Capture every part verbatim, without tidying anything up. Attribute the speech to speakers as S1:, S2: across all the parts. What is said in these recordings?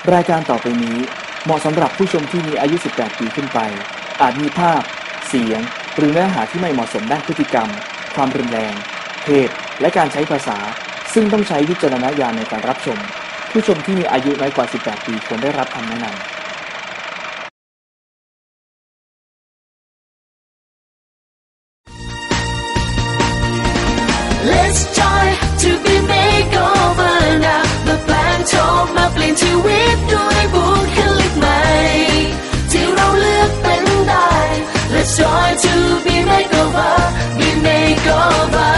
S1: รายการต่อไปนี้เหมาะสำหรับผู้ชมที่มีอายุสิบแปดปีขึ้นไปอาจมีภาพเสียงหรือเนื้อหาที่ไม่เหมาะสมด้านพฤติกรรมความรุนแรงเพศและการใช้ภาษาซึ่งต้องใช้วิจารณญาณในการรับชมผู้ชมที่มีอายุน้อยกว่าสิบแปดปีควรได้รับคำแนะนำ
S2: Let's joy to be makeover now มาแปลงโฉมมาเปลี่ยนชีวิตด้วยบุคลิกใหม่ที่เราเลือกเป็นได้ Let's joy to be makeover be makeover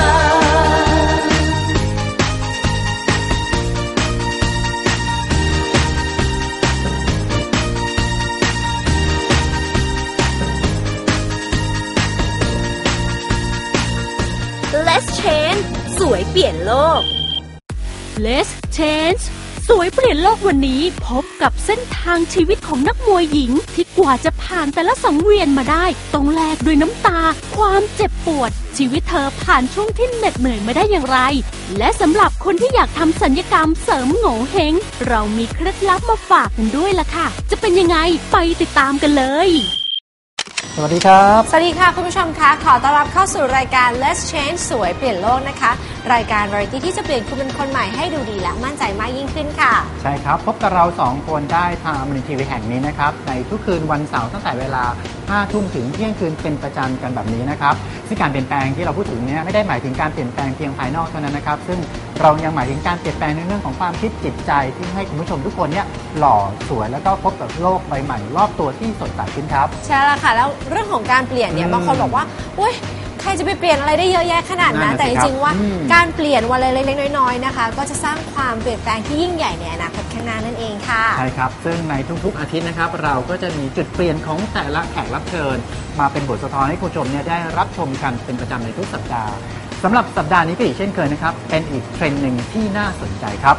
S3: Let's change สวยเปลี่ยนโลก Let's change สวยเปลี่ยนโลกวันนี้พบกับเส้นทางชีวิตของนักมวยหญิงที่กว่าจะผ่านแต่ละสังเวียนมาได้ต้องแลกด้วยน้ำตาความเจ็บปวดชีวิตเธอผ่านช่วงที่เหน็ดเหนื่อยมาได้อย่างไรและสำหรับคนที่อยากทำศัลยกรรมเสริมโงเห้งเรามีเคล็ดลับมาฝากกันด้วยล่ะค่ะจะเป็นยังไงไปติดตามกันเลย
S4: สวัสดีครับ
S5: สวัสดีค่ะคุณผู้ชมคะขอต้อนรับเข้าสู่รายการ Let's Change สวยเปลี่ยนโลกนะคะรายการวาไรตี้ที่จะเปลี่ยนคุณเป็นคนใหม่ให้ดูดีและมั่นใจมากยิ่งขึ้นค่ะ
S4: ใช่ครับพบกับเราสองคนได้ทางอมรินทร์ทีวีแห่งนี้นะครับในทุกคืนวันเสาร์ตั้งแต่เวลาห้าทุ่มถึงเที่ยงคืนเป็นประจำกันแบบนี้นะครับซึ่งการเปลี่ยนแปลงที่เราพูดถึงนี้ไม่ได้หมายถึงการเปลี่ยนแปลงเพียงภายนอกเท่านั้นนะครับซึ่งเรายังหมายถึงการเปลี่ยนแปลงในเรื่องของความคิดจิตใจที่ให้คุณผู้ชมทุกคนเนี่ยหล่อสวยแล้วก็พบกับโลกใบใหม่รอบตัวที่สดใสขึ้นครับ
S5: ใช่แล้วค่ะแล้วเรื่องของการเปลี่ยนเนี่ยบางคนบอกว่าอุ้ยใครจะไปเปลี่ยนอะไรได้เยอะแยะขนาดนั้นแต่จริงๆว่าการเปลี่ยนวันเล็กๆน้อยๆนะคะก็จะสร้างความเปลี่ยนแปลงที่ยิ่งใหญ่ในอนาคตข้างหน้านั่นเองค่ะ
S4: ใช่ครับซึ่งในทุกๆอาทิตย์นะครับเราก็จะมีจุดเปลี่ยนของแต่ละแขกรับเชิญมาเป็นบทสะท้อนให้คุณผู้ชมเนี่ยได้รับชมกันเป็นประจำในทุกสัปดาห์สำหรับสัปดาห์นี้ก็อีกเช่นเคยนะครับเป็นอีกเทรนด์หนึ่งที่น่าสนใจครับ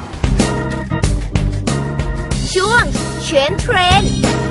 S3: ช่วงเทรนด์เทรนด์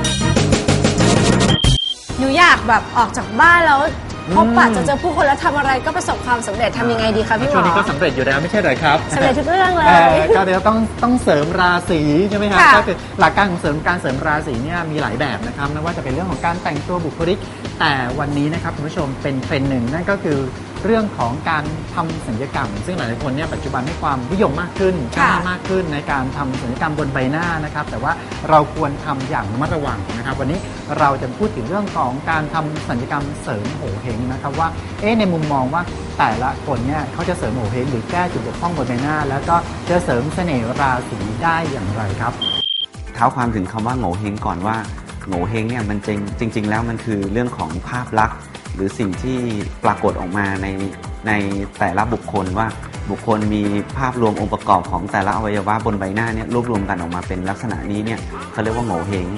S5: หนูอยากแบบออกจากบ้านแล้วพบปะจะเจอผู้คนแล้วทำอะไรก็ประสบความสำเร็จทำยังไงดีคะพี่หมอ
S4: ช่วงนี้ก็สำเร็จอยู่แล้วไม่ใช่เหรอครับ
S5: สำเร็จทุกเรื่องเลย
S4: ก็เดี๋ยวต้องต้องเสริมราศีใช่ไหมครับก็คือหลักการของเสริมการเสริมราศีเนี่ยมีหลายแบบนะครับไม่ว่าจะเป็นเรื่องของการแต่งตัวบุคลิกแต่วันนี้นะครับคุณผู้ชมเป็นเทรนด์หนึ่งนั่นก็คือเรื่องของการทำศัลยกรรมซึ่งหลายๆคนเนี่ยปัจจุบันให้ความนิยมมากขึ้นกล้ามากขึ้นในการทำศัลยกรรมบนใบหน้านะครับแต่ว่าเราควรทำอย่างระมัดระวังนะครับวันนี้เราจะพูดถึงเรื่องของการทำศัลยกรรมเสริมโหเห้งนะครับว่าเอ๊ะในมุมมองว่าแต่ละคนเนี่ยเขาจะเสริมโหเห้งหรือแก้จุดบกพร่องบนใบหน้าแล้วก็จะเสริมเสน่ห์ราศีได้อย่างไรครับ
S6: เท้าความถึงคำว่าโหเห้งก่อนว่าโหเห้งเนี่ยมันจริงจริงๆแล้วมันคือเรื่องของภาพลักษณ์หรือสิ่งที่ปรากฏออกมาในในแต่ละบุคคลว่าบุคคลมีภาพรวมองค์ประกอบของแต่ละอวัยวะบนใบหน้าเนี่ยรวบรวมกันออกมาเป็นลักษณะนี้เนี่ยเขาเรียกว่าโหเห้ง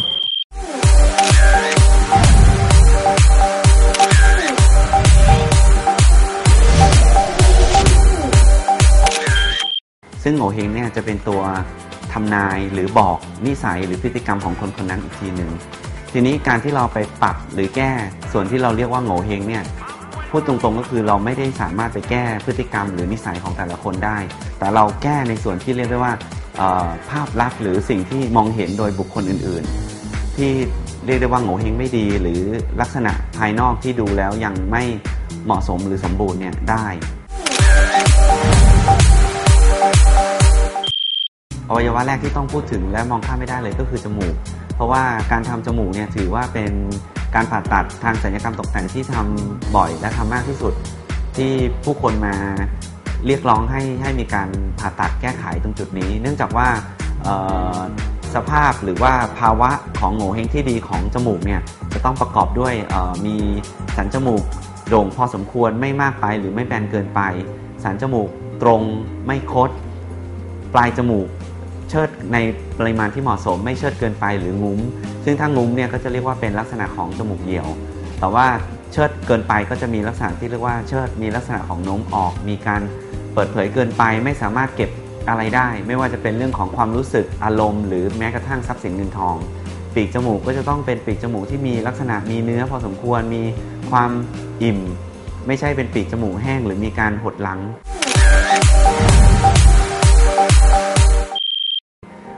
S6: ซึ่งโหเห้งเนี่ยจะเป็นตัวทำนายหรือบอกนิสัยหรือพฤติกรรมของคนคนนั้นอีกทีหนึ่งทีนี้การที่เราไปปรับหรือแก้ส่วนที่เราเรียกว่าโหเห้งเนี่ยพูดตรงๆก็คือเราไม่ได้สามารถไปแก้พฤติกรรมหรือนิสัยของแต่ละคนได้แต่เราแก้ในส่วนที่เรียกได้ว่าภาพลักษณ์หรือสิ่งที่มองเห็นโดยบุคคลอื่นๆที่เรียกได้ว่าโหเห้งไม่ดีหรือลักษณะภายนอกที่ดูแล้วยังไม่เหมาะสมหรือสมบูรณ์เนี่ยได้อวัยวะแรกที่ต้องพูดถึงและมองข้ามไม่ได้เลยก็คือจมูกเพราะว่าการทำจมูกเนี่ยถือว่าเป็นการผ่าตัดทางศัลยกรรมตกแต่งที่ทำบ่อยและทำมากที่สุดที่ผู้คนมาเรียกร้องให้ให้มีการผ่าตัดแก้ไขตรงจุดนี้เนื่องจากว่าสภาพหรือว่าภาวะของโหเห้งที่ดีของจมูกเนี่ยจะต้องประกอบด้วยมีสันจมูกโด่งพอสมควรไม่มากไปหรือไม่แบนเกินไปสันจมูกตรงไม่คดปลายจมูกเชิดในปริมาณที่เหมาะสมไม่เชิดเกินไปหรืองุ้มซึ่งถ้างุ้มเนี่ยก็จะเรียกว่าเป็นลักษณะของจมูกเหี่ยวแต่ว่าเชิดเกินไปก็จะมีลักษณะที่เรียกว่าเชิดมีลักษณะของโน้มออกมีการเปิดเผยเกินไปไม่สามารถเก็บอะไรได้ไม่ว่าจะเป็นเรื่องของความรู้สึกอารมณ์หรือแม้กระทั่งทรัพย์สินเงินทองปีกจมูกก็จะต้องเป็นปีกจมูกที่มีลักษณะมีเนื้อพอสมควรมีความอิ่มไม่ใช่เป็นปีกจมูกแห้งหรือมีการหดหลัง
S4: อ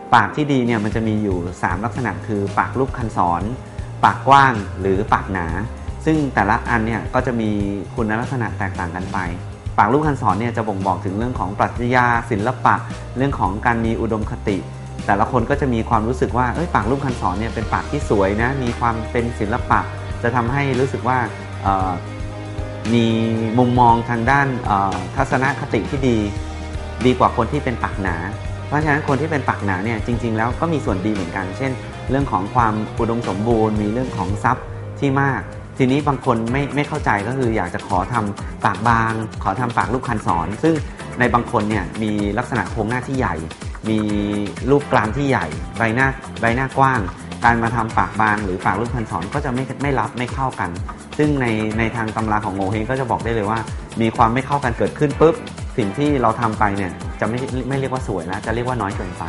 S6: ปากที่ดีเนี่ยมันจะมีอยู่สามลักษณะคือปากรูปคันศรปากกว้างหรือปากหนาซึ่งแต่ละอันเนี่ยก็จะมีคุณลักษณะแตกต่างกันไปปากรูปคันศรเนี่ยจะบ่งบอกถึงเรื่องของปรัชญาศิลปะเรื่องของการมีอุดมคติแต่ละคนก็จะมีความรู้สึกว่าเอ้ยปากรูปคันศรเนี่ยเป็นปากที่สวยนะมีความเป็นศิลปะจะทำให้รู้สึกว่ามีมุมมองทางด้านทัศนคติที่ดีดีกว่าคนที่เป็นปากหนาเพราะฉะนั้นคนที่เป็นปากหนาเนี่ยจริงๆแล้วก็มีส่วนดีเหมือนกันเช่นเรื่องของความอุดมสมบูรณ์มีเรื่องของทรัพย์ที่มากทีนี้บางคนไม่ไม่เข้าใจก็คืออยากจะขอทำปากบางขอทำปากรูปคันศรซึ่งในบางคนเนี่ยมีลักษณะโครงหน้าที่ใหญ่มีรูปกรามที่ใหญ่ใบหน้าใบหน้ากว้างการมาทำปากบางหรือปากรูปคันศรก็จะไม่ไม่รับไม่เข้ากันซึ่งในในทางตำราของโงเฮงก็จะบอกได้เลยว่ามีความไม่เข้ากันเกิดขึ้นปุ๊บสิ่งที่เราทำไปเนี่ยจะไม่ไม่เรียกว่าสวยนะจะเรียกว่าน้อยเกินไป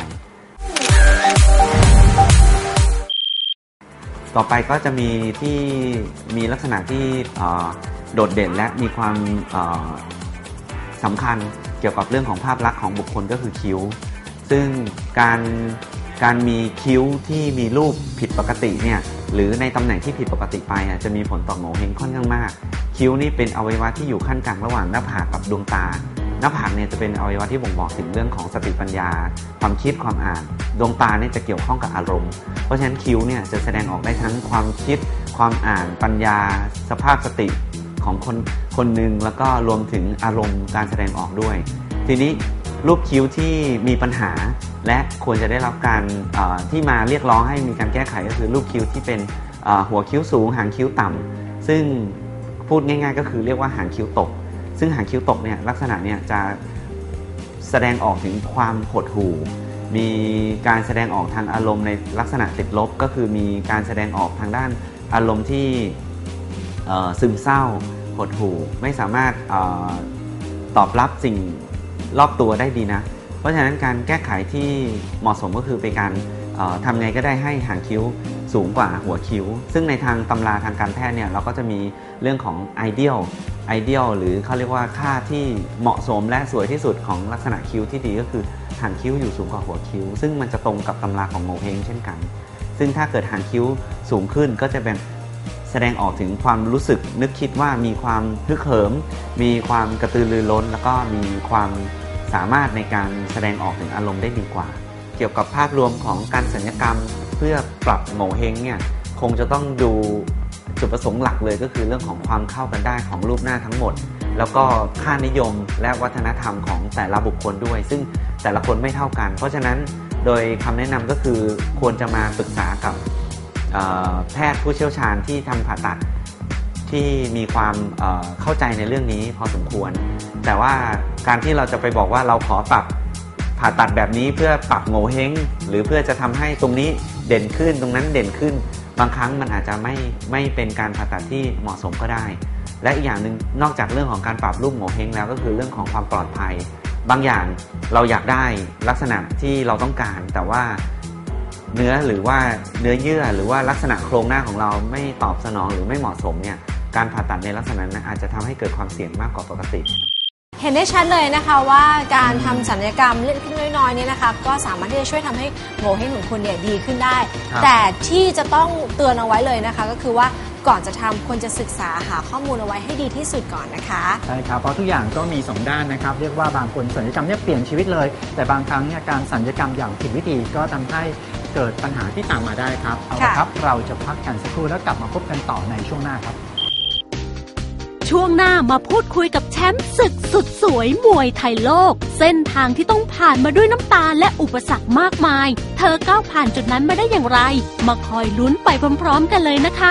S6: ต่อไปก็จะมีที่มีลักษณะที่โดดเด่นและมีความสำคัญเกี่ยวกับเรื่องของภาพลักษณ์ของบุคคลก็คือคิ้วซึ่งการการมีคิ้วที่มีรูปผิดปกติเนี่ยหรือในตำแหน่งที่ผิดปกติไปจะมีผลต่อโงเฮงค่อนข้างมากคิ้วนี่เป็นอวัยวะที่อยู่ขั้นกลางระหว่างหน้าผากกับดวงตาหน้าผากเนี่ยจะเป็นอวัยวะที่บ่งบอกถึงเรื่องของสติปัญญาความคิดความอ่านดวงตาเนี่ยจะเกี่ยวข้องกับอารมณ์เพราะฉะนั้นคิ้วเนี่ยจะแสดงออกได้ทั้งความคิดความอ่านปัญญาสภาพสติของคนคนหนึ่งแล้วก็รวมถึงอารมณ์การแสดงออกด้วยทีนี้รูปคิ้วที่มีปัญหาและควรจะได้รับการที่มาเรียกร้องให้มีการแก้ไขก็คือรูปคิ้วที่เป็นหัวคิ้วสูงหางคิ้วต่ำซึ่งพูดง่ายๆก็คือเรียกว่าหางคิ้วตกซึ่งหางคิ้วตกเนี่ยลักษณะเนี่ยจะแสดงออกถึงความหดหู่มีการแสดงออกทางอารมณ์ในลักษณะติดลบก็คือมีการแสดงออกทางด้านอารมณ์ที่ซึมเศร้าหดหู่ไม่สามารถตอบรับสิ่งรอบตัวได้ดีนะเพราะฉะนั้นการแก้ไขที่เหมาะสมก็คือเป็นการทำไงก็ได้ให้หางคิ้วสูงกว่าหัวคิ้วซึ่งในทางตำราทางการแพทย์เนี่ยเราก็จะมีเรื่องของ ideal ideal หรือเขาเรียกว่าค่าที่เหมาะสมและสวยที่สุดของลักษณะคิ้วที่ดีก็คือหางคิ้วอยู่สูงกว่าหัวคิ้วซึ่งมันจะตรงกับตำราของโงเฮงเช่นกันซึ่งถ้าเกิดหางคิ้วสูงขึ้นก็จะเป็นแสดงออกถึงความรู้สึกนึกคิดว่ามีความฮึกเหิมมีความกระตือรือร้นแล้วก็มีความสามารถในการแสดงออกถึงอารมณ์ได้ดีกว่าเกี่ยวกับภาพรวมของการศัลยกรรมเพื่อปรับโงเฮงเนี่ยคงจะต้องดูจุดประสงค์หลักเลยก็คือเรื่องของความเข้ากันได้ของรูปหน้าทั้งหมดแล้วก็ค่านิยมและวัฒนธรรมของแต่ละบุคคลด้วยซึ่งแต่ละคนไม่เท่ากันเพราะฉะนั้นโดยคำแนะนำก็คือควรจะมาปรึกษากับแพทย์ผู้เชี่ยวชาญที่ทำผ่าตัดที่มีความเข้าใจในเรื่องนี้พอสมควรแต่ว่าการที่เราจะไปบอกว่าเราขอปรับผ่าตัดแบบนี้เพื่อปรับโงเฮงหรือเพื่อจะทำให้ตรงนี้เด่นขึ้นตรงนั้นเด่นขึ้นบางครั้งมันอาจจะไม่ไม่เป็นการผ่าตัดที่เหมาะสมก็ได้และอีกอย่างหนึ่งนอกจากเรื่องของการปรับรูปโงเฮงแล้วก็คือเรื่องของความปลอดภัยบางอย่างเราอยากได้ลักษณะที่เราต้องการแต่ว่าเนื้อหรือว่าเนื้อเยื่อหรือว่าลักษณะโครงหน้าของเราไม่ตอบสนองหรือไม่เหมาะสมเนี่ยการผ่าตัดในลักษณะนั้นอาจจะทำให้เกิดความเสี่ยงมากกว่าปกติ
S5: เห็นได้ชัดเลยนะคะว่าการทำศัลยกรรมเล็กๆน้อยๆเนี่ยนะคะก็สามารถที่จะช่วยทำให้โงเฮงของคุณเนี่ยดีขึ้นได้แต่ที่จะต้องเตือนเอาไว้เลยนะคะก็คือว่าก่อนจะทำควรจะศึกษาหาข้อมูลเอาไว้ให้ดีที่สุดก่อนนะคะ
S4: ใช่ครับเพราะทุกอย่างก็มีสองด้านนะครับเรียกว่าบางคนศัลยกรรมเนี่ยเปลี่ยนชีวิตเลยแต่บางครั้งเนี่ยการศัลยกรรมอย่างผิดวิธีก็ทำให้เกิดปัญหาที่ตามมาได้ครับเอาละครับเราจะพักกันสักครู่แล้วกลับมาพบกันต่อในช่วงหน้าครับ
S3: ช่วงหน้ามาพูดคุยกับแชมป์ศึกสุดสวยมวยไทยโลกเส้นทางที่ต้องผ่านมาด้วยน้ำตาและอุปสรรคมากมายเธอก้าวผ่านจุดนั้นมาได้อย่างไรมาคอยลุ้นไปพร้อมๆกันเลยนะคะ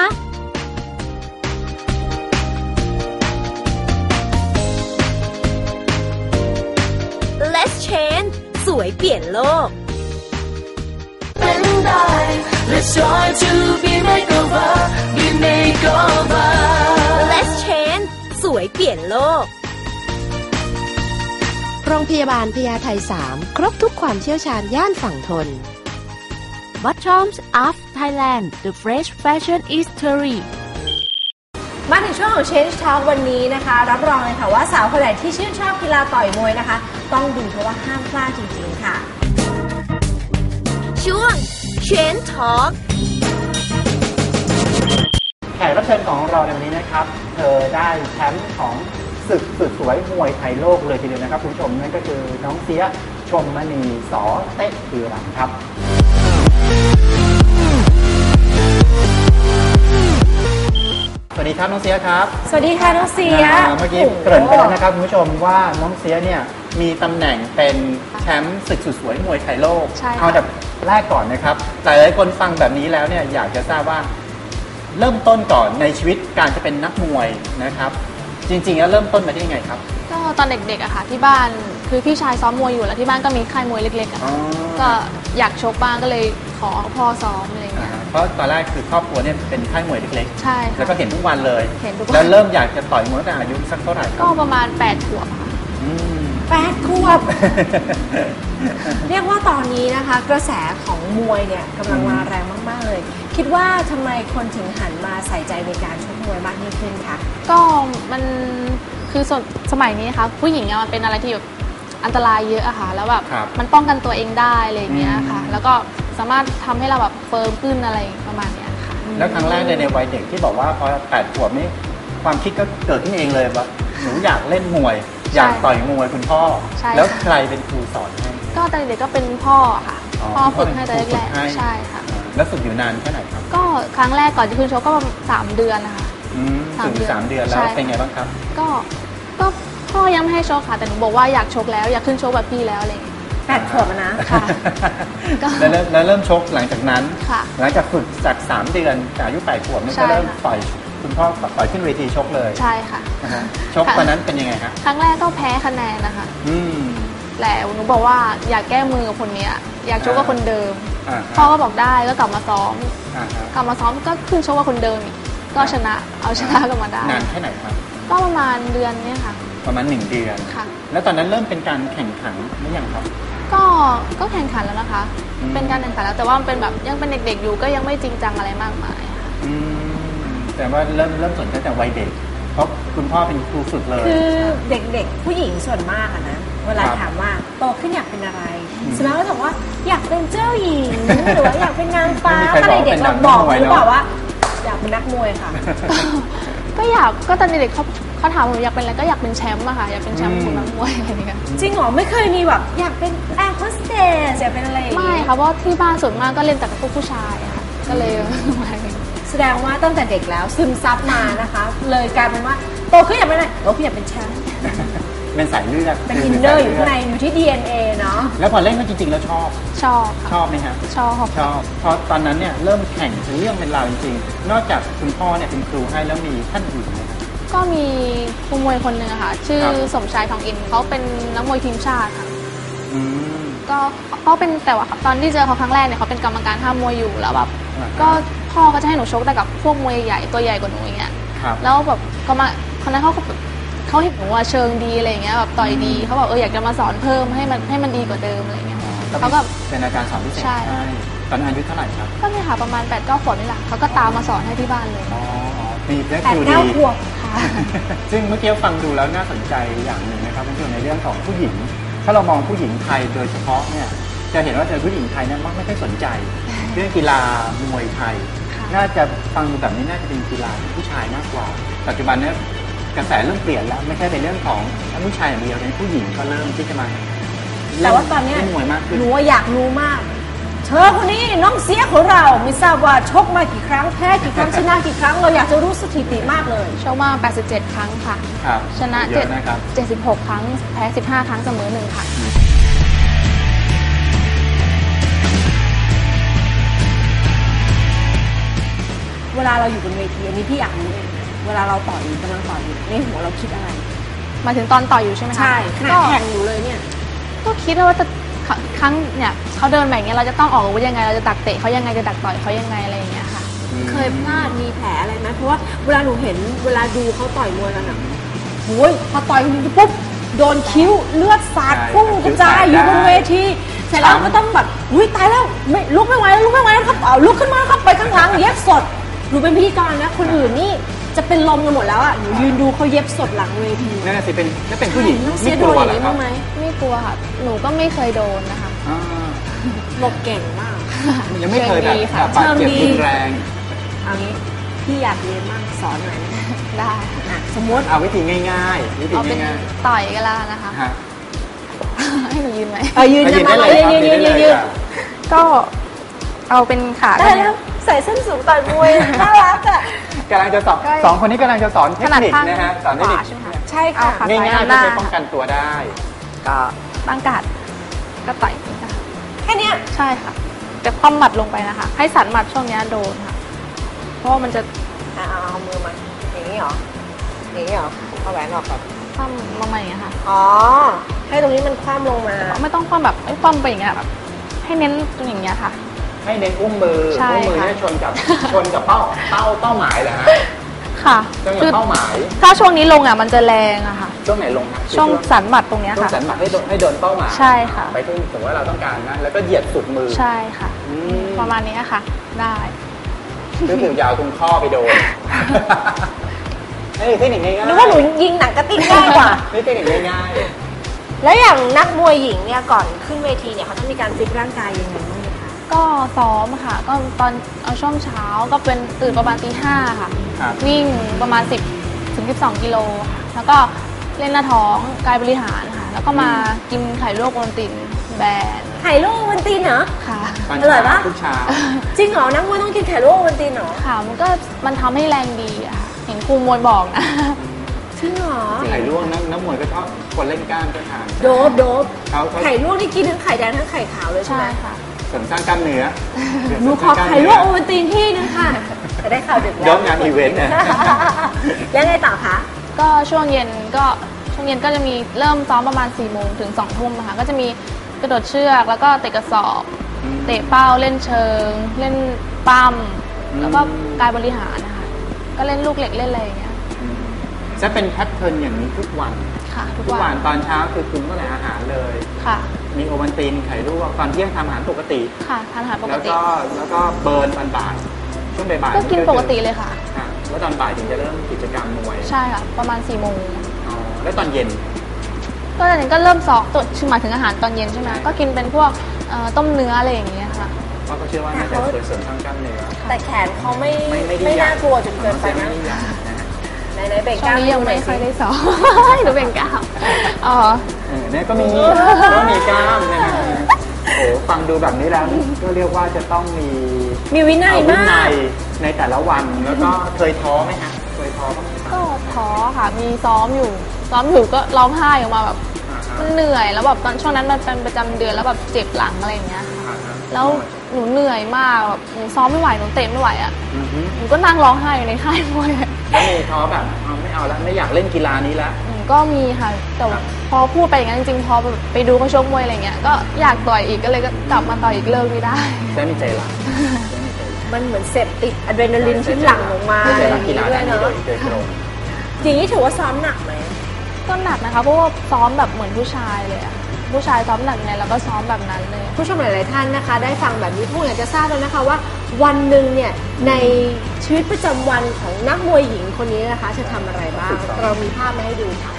S3: Let's Change สวยเปลี่ยนโลก
S2: เป็นได้ Let's join to be makeover be makeover
S3: Let's Change สวยเปลี่ยนโลก
S7: โรงพยาบาลพญาไทสามครบทุกความเชี่ยวชาญย่านฝั่งทน
S3: Bottoms of Thailand The Fresh Fashion History
S5: มาถึงช่วงของ Change Talk วันนี้นะคะรับรองเลยค่ะว่าสาวคนไหนที่ชื่นชอบกีฬาต่อยมวยนะคะต้องดูเพราะว่าห้ามพลาดจริงๆค่ะ
S3: ช่วงเชนทอล์ก
S4: แขกรับเชิญของเราในวันนี้นะครับเธอได้แชมป์ของศึกสุดสวยมวยไทยโลกเลยทีเดียวนะครับคุณผู้ชมนั่นก็คือน้องเสียชมมณีสอเตะคือหลังครับสวัสดีครับน้องเสียครับ
S5: สวัสดีค่ะน้องเสีย
S4: เมื่อกี้เกริ่นไปแล้วนะครับคุณผู้ชมว่าน้องเสียเนี่ยมีตำแหน่งเป็นแชมป์ศึกสุดสวยมวยไทยโลกเอาแบบแรกก่อนนะครับหลายๆคนฟังแบบนี้แล้วเนี่ยอยากจะทราบว่าเริ่มต้นก่อนในชีวิตการจะเป็นนักมวยนะครับจริงๆแล้วเริ่มต้นมาได้ยังไงครับ
S8: ก็ตอนเด็กๆอะค่ะที่บ้านคือพี่ชายซ้อมมวยอยู่แล้วที่บ้านก็มีค่ายมวยเล็กๆอะก็อยากชกบ้างก็เลยขอพ่อซ้อมอะไรอย่างเงี้ย
S4: เพราะตอนแรกคือครอบครัวเนี่ยเป็นค่ายมวยเล็กๆ
S8: ใช่
S4: แล้วก็เห็นทุกวันเลย
S8: เห็นทุกวัน
S4: แล้วเริ่มอยากจะต่อยมวยตั้งแต่อายุสักเท่าไหร่
S8: ก็ประมาณแปดขวบค่ะ
S5: แปดขวบเรียกว่าตอนนี้นะคะกระแสของมวยเนี่ยกำลังมาแรงมากๆเลยคิดว่าทำไมคนถึงหันมาใส่ใจในการชกมวยมากยิ่งขึ้นคะ
S8: ก็มันคือสมัยนี้นะคะผู้หญิงมันเป็นอะไรที่แบบอันตรายเยอะอะค่ะแล้วแบบมันป้องกันตัวเองได้อะไรอย่างเงี้ยค่ะแล้วก็สามารถทำให้เราแบบเฟิร์มขึ้นอะไรประมาณนี้ค่ะ
S4: แล้วครั้งแรกในวัยเด็กที่บอกว่าพอแปดขวบนี่ความคิดก็เกิดขึ้นเองเลยว่าหนูอยากเล่นมวยอยากต่อยมวยคุณพ่อแล้วใครเป็นครูสอนให้
S8: ก็ตอนเด็กก็เป็นพ่อค่ะพ่อฝึกให้แต่แรกๆใช่ค่ะ
S4: แล้วฝึกอยู่นานแค่ไหนครับ
S8: ก็ครั้งแรกก่อนที่ขึ้นชกก็ประมาณสามเดือนนะคะ
S4: ฝึกอยู่สามเดือนแล้วเป็นไงบ้างครับ
S8: ก็ก็พ่อยังไม่ให้ชกค่ะแต่หนูบอกว่าอยากชกแล้วอยากขึ้นชกแบบพี่แล้วอะไรอย่างเงี้ย
S5: แปดขวบนะ
S8: ค่ะ
S4: แล้วแล้วเริ่มชกหลังจากนั้นหลังจากฝึกจากสามเดือนจากอายุแปดขวบนี่ก็เริ่มต่อยคุณพ่อต่อยขึ้นเวทีชกเลย
S8: ใช่ค่ะ
S4: ชกตอนนั้นเป็นยังไงครับ
S8: ครั้งแรกก็แพ้คะแนนนะคะแต่หนูบอกว่าอยากแก้มือกับคนนี้อยากชกกับคนเดิมพ่อก็บอกได้ก็กลับมาซ้อมกลับมาซ้อมก็ขึ้นชกกับคนเดิมอีกก็ชนะเอาชนะกันมาได้
S4: นานแค่ไหนครับ
S8: ก็ประมาณเดือนนี้ค่ะ
S4: ประมาณหนึ่งเดือน
S8: ค่ะ
S4: แล้วตอนนั้นเริ่มเป็นการแข่งขันหรือยังครับ
S8: ก็ก็แข่งขันแล้วนะคะเป็นการแข่งขันแล้วแต่ว่ามันเป็นแบบยังเป็นเด็กๆอยู่ก็ยังไม่จริงจังอะไรมากมายค่ะ
S4: แต่ว่าเริ่มเริ่มสนใจแต่วัยเด็กเพราะคุณพ่อเป็นครูฝึกเลย
S5: คือเด็กๆผู้หญิงส่วนมากอะนะเวลาถามว่าโตขึ้นอยากเป็นอะไรสมมติว่าบอกว่าอยากเป็นเจ้าหญิงหรือว่าอยากเป็นนางฟ้าอะไรเด็กเราบอกหรือเปล่าว่าอยากเป็นนักมวยค่ะ
S8: ก็อยากก็ตอนเด็กเขาเขาถามผมอยากเป็นอะไรก็อยากเป็นแชมป์อะค่ะอยากเป็นแชมป์ของนักมวยอะไรอย่างเงี้ย
S5: จริงเหรอไม่เคยมีแบบอยากเป็นแอร์โฮสเตสอยากเป็นอะไร
S8: ไม่ค่ะเพราะที่บ้านส่วนมากก็เล่นแต่กับพวกผู้ชายอะค่ะก็เลย
S5: แสดงว่าตั้งแต่เด็กแล้วซึมซับมานะคะเลยกลายเป็นว่าโตขึ้นอยากเป็นอะไรโตขึ้นอยากเป็นแชมป์
S4: เป็นสายเลือด
S5: เป็นอินเนอร์อยู่ข้างในอยู่ที่ ดี เอ็น เอ เนาะ
S4: แล้วพอเล่นก็จริงๆแล้วชอบ
S8: ชอบ
S4: ชอบไหมครับ
S8: ชอบ
S4: ชอบเพราะตอนนั้นเนี่ยเริ่มแข่งเป็นเรื่องเป็นราวจริงๆนอกจากคุณพ่อเนี่ยเป็นครูให้แล้วมีท่านอื่นไหม
S8: ก็มีครูมวยคนหนึ่งค่ะชื่อสมชายทองอินเขาเป็นนักมวยทีมชาติค่ะก็เขาเป็นแต่ว่าตอนที่เจอเขาครั้งแรกเนี่ยเขาเป็นกรรมการห้ามมวยอยู่แล้วแบบก็พ่อก็จะให้หนูชกแต่กับพวกมวยใหญ่ตัวใหญ่กว่าหนูอย่างเงี้ยแล้วแบบก็มาคนนั้นเขาเขาเห็นหนูว่าเชิงดีอะไรอย่างเงี้ยแบบต่อยดีเขาบอกเอออยากจะมาสอนเพิ่มให้มันให้มันดีกว่าเดิมอะไรเงี้ย
S4: เขาก็เป็นอาจารย์สอนพิเศษใช่ตอนอายุเท่าไหร่ครับ
S8: ก็เนี่ยค่ะประมาณแปดเก้าขวบนี่แหละเขาก็ตามมาสอนให้ที่บ้านเลย
S4: อ๋อมีแค่ครูดีซึ่งเมื่อกี้ฟังดูแล้วน่าสนใจอย่างหนึ่งนะครับก็คือในเรื่องของผู้หญิงถ้าเรามองผู้หญิงไทยโดยเฉพาะเนี่ยจะเห็นว่าเจอผู้หญิงไทยเนี่ยมักไม่ค่อยสนใจเรื่องกีฬามวยไทยน่าจะฟังดูแบบนี้น่าจะเป็นกีฬาผู้ชายมากกว่าปัจจุบันเนี่ยกระแสเริ่มเปลี่ยนแล้วไม่ใช่เป็นเรื่องของผู้ชายอย่างเดียวในผู้หญิงก็เริ่มที่จะมา
S5: แต่ว่าตอนนี้
S4: มวยมากขึ้น
S5: หนูอยากรู้มากเธอคนนี้น้องเสียของเราไม่ทราบว่าชกมากี่ครั้งแพ้กี่ครั้งชนะกี่ครั้งเราอยากจะรู้สถิติมากเลย
S8: ชกมาแปดสิบเจ็ดครั้งค่ะชนะเจ็ดเจ็ดสิบหกครั้งแพ้สิบห้าครั้งเสมอหนึ่งค่ะ
S5: เวลาเราอยู่บนเวทีอันนี้พี่อยากรู้เองเวลาเราต่อยกำลังต่อยอยู่ในหัวเราคิดอะไร
S8: มาถึงตอนต่อยอยู่ใช่ไหมคะ
S5: ใช่ขณะแข่งอยู่เลยเนี่ย
S8: ก็คิดว่าจะครั้งเนี่ยเขาเดินแบบนี้เราจะต้องออกอาวุธยังไงเราจะดักเตะเขายังไงจะดักต่อยเขายังไงอะไรอย่างเงี้ยค่ะ
S5: เคยพลาดมีแผลอะไรไหมเพราะว่าเวลาหนูเห็นเวลาดูเขาต่อยมวยกันอ่ะโอ้ยพอต่อยปุ๊บโดนคิ้วเลือดสาดพุ่งกระจายอยู่บนเวทีเสร็จแล้วก็ต้องแบบอุ้ยตายแล้วไม่ลุกไม่ไหวแล้วลุกไม่ไหวแล้วครับเอาลุกขึ้นมาครับไปข้างหลังเย็บสดหนูเป็นพิธีกรนะคนอื่นนี่จะเป็นลมกันหมดแล้วอ่ะหนูยืนดูเขาเย็บสดหลังเวที
S4: นั่นสิเป็นนั่นเป็นผู้หญิง
S5: ไม่กลัวหรอครับ
S8: ไม่กลัวค่ะหนูก็ไม่เคยโดนนะคะ
S5: หลบเก่งมาก
S4: ยังไม่เคยแบบ
S5: เชิงดีค่ะ
S4: บาดเจ็บ
S5: เชิงดี
S4: รุนแรง
S5: เอางี้พี่อยากเรียนมั่งสอนหน่อยนะ
S8: ได้
S5: อ่ะสมมติ
S4: เอาวิธีง่ายๆวิธี
S8: เอาเป็น
S4: ง่าย
S8: ต่อยกันแล้วกันนะคะ
S4: ๆฮะ
S8: ให้หนูยืนไหม
S5: เออยืน
S4: เอา
S5: จะ
S4: ยืน
S5: มา
S4: ได้
S5: เล
S4: เลย
S5: ย
S4: ครับ
S5: ยืนยืนยืน
S4: ได้
S5: ยื
S4: เลย
S5: น
S4: ครับ
S8: ก็เอาเป็นขา
S5: ได้
S8: กัน
S5: แล้วใส่เส้นสูงต่อยมวยน่ารักอ่ะ
S4: กำลังจะสอนสองคนนี้กำลังจะสอนเทคนิคนะฮะสอนเทคนิค
S8: ใช่ไหมคะ
S5: ใช่
S8: เอา
S5: ค่ะ
S8: ขา
S4: ง่ายๆ
S8: ซ้ายนำห
S4: เพื่อ
S8: น้า
S4: ไปป้องกันตัวได้
S8: ก็ตั้งการ์ดก็ต่อยนะคะ
S5: แค่เนี้ย
S8: ใช่ค่ะแต่คว่ำหมัดลงไปนะคะ ให้สันหมัดช่วงเนี้ยโดนค่ะ เพราะว่ามันจะ
S5: อ่ะเอาเอามือมาอย่างนี้เหรออย่างนี้เหรอเอาแหวนออกก่อน
S8: คว่ำมาใหม่อย่างเงี้ยค่ะ
S5: อ๋อให้ตรงนี้มันคว่ำลงมา
S8: ไม่ต้องคว่ำแบบไม่คว่ำไปอย่างเงี้ยแบบให้เน้นตรงอย่างเงี้ยค่ะ
S4: ให้เน้นอุ้งมือ
S8: ใช่
S4: อุ้งมือ
S8: ค่ะ
S4: ให้ชนกับชนกับเป้าเป้าเป้าหมายเหรอฮะ
S8: ค่ะ
S4: ชนกั
S8: คื
S4: บ
S8: อ
S4: เป้าหมาย
S8: ถ้าช่วงนี้ลงอ่ะมันจะแรงอะค่ะ
S4: ช่วงไหนลงครับ
S8: ช่วงสันหมัดตรงเนี้ย
S4: ช่วง
S8: ค่ะ
S4: สันหมัดให้โดนให้โดนเป้าหมาย
S8: ใช่ค่ะ
S4: ไปที่สมมติว่าเราต้องการนะแล้วก็เหยียดสุดมือ
S8: ใช่ค่ะ
S4: อืม
S8: ประมาณนี้ค่ะ ได้
S4: ก็คือยาวตรงข้อไปโดนนี่เทคนิคง่ายๆ
S5: นึกว่าหนูยิงหนังกระติกง่ายกว่า
S4: นี่เทคนิคง่าย
S5: แล้วอย่างนักมวยหญิงเนี่ยก่อนขึ้นเวทีเนี่ยเขาต้องมีการฟิตร่างกายยังไงบ้างไหมคะ
S8: ก็ซ้อมค่ะ ก็ตอนเอาช่วงเช้าก็เป็นตื่นประมาณตีห้าค่ะ
S4: ๆครับ
S8: วิ่งประมาณสิบถึงสิบสองกิโลค่ะแล้วก็เล่นหน้าท้องกายบริหารค่ะ แล้วก็มากินไข่ลวกโอวัลตินแบน
S5: ไข่ลวกโอวัลตินเหรอ
S8: ค่ะ
S4: ตอน
S5: อร่อยปะ
S4: ทุกเช้า
S5: จริงเหรอนักมวยต้องกินไข่ลวกโอวัลตินเหรอ
S8: ค่ะมันก็มันทำให้แรงดีอะค่ะเห็นครูมวยบอกนะ
S5: จริงเหรอ
S4: ไข่ลวกนักนักมวยก็ชอบคนเล่นกล้ามก็ทาน
S5: โดบโดบ
S4: เขาเขา
S5: ไข่ลวกนี่กินทั้งไข่แดงทั้งไข่ขาวเลยใช่
S8: ใช่
S5: ไหม
S8: ค่ะ
S4: เสริมสร้างกล้ามเนื้อ
S5: หนูขอไข่ลวกโอวัลตินที่นึงค่ะจะได้ข่าวดึกแล้ว
S4: ย้อนงานอีเวนต์นะ
S5: แล้วไงต่อคะ
S8: ก็ช่วงเย็นก็ช่วงเย็นก็จะมีเริ่มซ้อมประมาณสี่โมงถึงสองทุ่มค่ะก็จะมีกระโดดเชือกแล้วก็เตะกระสอบ
S4: อืม
S8: เตะเป้าเล่นเชิง เล่นปั้ม
S4: อืม
S8: แล้วก็กายบริหารนะคะก็เล่นลูกเหล็กเล่นอะไรอย่างเงี้ย
S4: จะเป็นแพทเทิร์นอย่างนี้ทุกวัน
S8: ค่ะ ทุก
S4: ทุก
S8: วั
S4: วัน นตอนเช้าคือคุณก็เลยอาหารเลย
S8: ค่ะ
S4: มีโอวัลตินไข่ลวกตอนเที่ยงทำอาหารปกติ
S8: ค่ะทานอาหารปก
S4: แล้ว
S8: ติ
S4: ก็แล้วก็เบิร์นตอนบ่ายช่วงบ่ายๆ
S8: ก็กินปกติเลยค่ะ
S4: อ่ะแล้วตอนบ่ายถึงจะเริ่มกิจกรรมมวย
S8: ใช่ค่ะประมาณสี่โมง
S4: อ๋อแล้วตอนเย็น
S8: ก็ตอนนี้ก็เริ่มซ้อมตัวชื่อหมายถึงอาหารตอนเย็นใช่ไหมก็กินเป็นพวกเอ่อต้มเนื้ออะไรอย่างเงี้ยค่ะ
S4: เพราะเขาเชื่อว่าน่าจะช่วยเสริมสร้างกล้ามเนื้อ
S5: แต่แขนเขาไม่
S4: ไม่ไม่ได้
S5: ไม่
S4: ใหญ่
S5: น่ากลัวจนเกินไป
S4: ไม่
S5: นะ
S4: ได้ใหญ่นะฮะ
S5: ไหนไหนๆเบ่ง
S8: ช่
S5: ก
S8: ว
S5: ล้าง ม
S8: นี้ยังไม่ค่อยได้ซ้อม หนูเป็นกล้ามอ๋อ
S4: เออเนี่ยก็มีก็มีกล้ามนะฮะโอ้ฟังดูแบบนี้แล้วก็เรียกว่าจะต้องมี
S5: มีวินัย
S4: วิ
S5: มา
S4: นั
S5: ก
S4: ยในแต่ละวันแล้วก็เคยท้อไหมฮะเคยท้อบ้างไหมครับ
S8: ก็ท้อค่ะ มีซ้อมอยู่ ซ้อมอยู่ก็ร้องไห้ออกมาแบบ
S4: อ่าฮะ
S8: มันเหนื่อย แล้วแบบตอนช่วงนั้นมันเป็นประจำเดือนแล้วแบบเจ็บหลังอะไรอย่างเงี้ย
S4: อ่าฮะ
S8: แล้วหนูเหนื่อยมากแบบหนูซ้อมไม่ไหว หนูเตะไม่ไหวอ่ะ
S4: อือฮึ
S8: หนูก็นั่งร้องไห้อยู่ในค่ายมวยอะ
S4: แล้วมีท้อแบบเอาไม่เอาแล้วไม่อยากเล่นกีฬานี้แล้ว
S8: หนูก็มีค่ะ แต่ว่าพอพูดไปอย่างนั้นจริงๆ พอไปดูเขาชกมวยอะไรเงี้ย ก็อยากต่อยอีกก็เลยก็กลับมาต่อยอีกเลิกไม่ได้
S4: ได้มีใจรัก
S5: มันเหมือนเสพติดอะดรีนาลีนที่หลั่งออกมา
S4: ได้
S5: อ
S4: ใจรั
S5: ย่าก ง
S4: กี
S5: นี้
S4: ฬา
S5: ด้ว
S4: ด้าย นนี้
S5: เนาะ
S4: โดยโดยตรง
S5: อย่างนี้ถือว่าซ้อมหนักไหม
S8: ก็หนักนะคะ เพราะว่าซ้อมแบบเหมือนผู้ชายเลยอะผู้ชายซ้อมหนักไงแล้วก็ซ้อมแบบนั้นเลย
S5: ผู้ชมหลาย ๆ ท่านนะคะ ได้ฟังแบบนี้ผู้อยากจะทราบแล้วนะคะว่าวันหนึ่งเนี่ยในชีวิตประจำวันของนักมวยหญิงคนนี้นะคะจะทำอะไรบ้าง เรามีภาพมาให้ดูค่ะ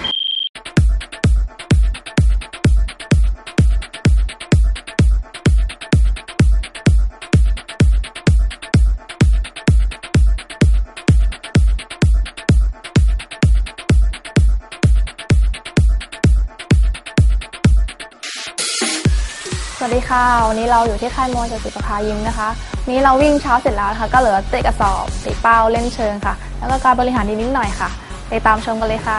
S8: สวัสดีค่ะ วันนี้เราอยู่ที่ค่ายมวยจตุประภายิมนะคะวันนี้เราวิ่งเช้าเสร็จแล้วนะคะก็เหลือเตะกระสอบเตะเป้าเล่นเชิงค่ะ แล้วก็การบริหารนิดๆหน่อยค่ะไปตามชมกันเลยค่ะ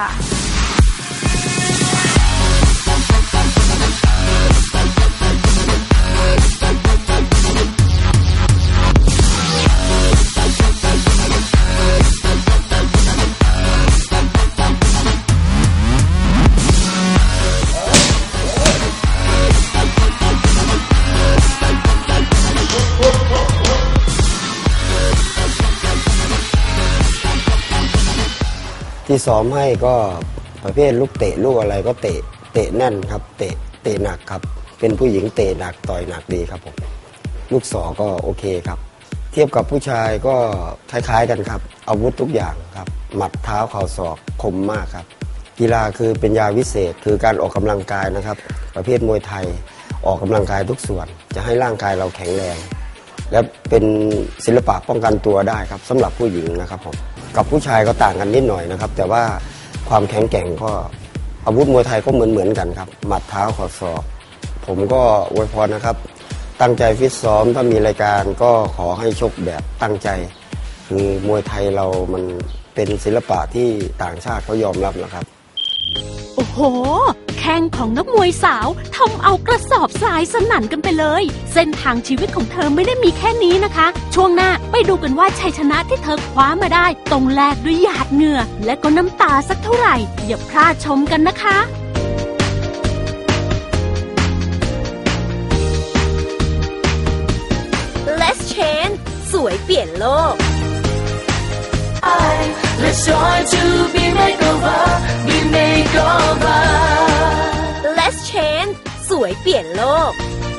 S9: ที่ซ้อมให้ก็ประเภทลูกเตะลูกอะไรก็เตะเตะแน่นครับเตะเตะหนักครับเป็นผู้หญิงเตะหนักต่อยหนักดีครับผมลูกศอกก็โอเคครับเทียบกับผู้ชายก็คล้ายๆกันครับอาวุธทุกอย่างครับหมัดเท้าเข่าศอกคมมากครับกีฬาคือเป็นยาวิเศษคือการออกกำลังกายนะครับประเภทมวยไทยออกกำลังกายทุกส่วนจะให้ร่างกายเราแข็งแรงและเป็นศิลปะป้องกันตัวได้ครับสำหรับผู้หญิงนะครับผมกับผู้ชายก็ต่างกันนิดหน่อยนะครับแต่ว่าความแข็งแกร่งก็อาวุธมวยไทยก็เหมือนเหมือนกันครับหมัดเท้าขอศอกผมก็อวยพรนะครับตั้งใจฟิตซ้อมถ้ามีรายการก็ขอให้ชกแบบตั้งใจคือมวยไทยเรามันเป็นศิลปะที่ต่างชาติเขายอมรับนะครับ
S3: โอ้โหแข้งของนักมวยสาวทำเอากระสอบทรายสนั่นกันไปเลยเส้นทางชีวิตของเธอไม่ได้มีแค่นี้นะคะช่วงหน้าไปดูกันว่าชัยชนะที่เธอคว้ามาได้ต้องแลกด้วยหยาดเหงื่อและก็น้ำตาสักเท่าไหร่อย่าพลาดชมกันนะคะ Let's Change สวยเปลี่ยนโลก
S2: Let's join to be makeover, be makeover.
S3: Let's Change สวยเปลี่ยนโลก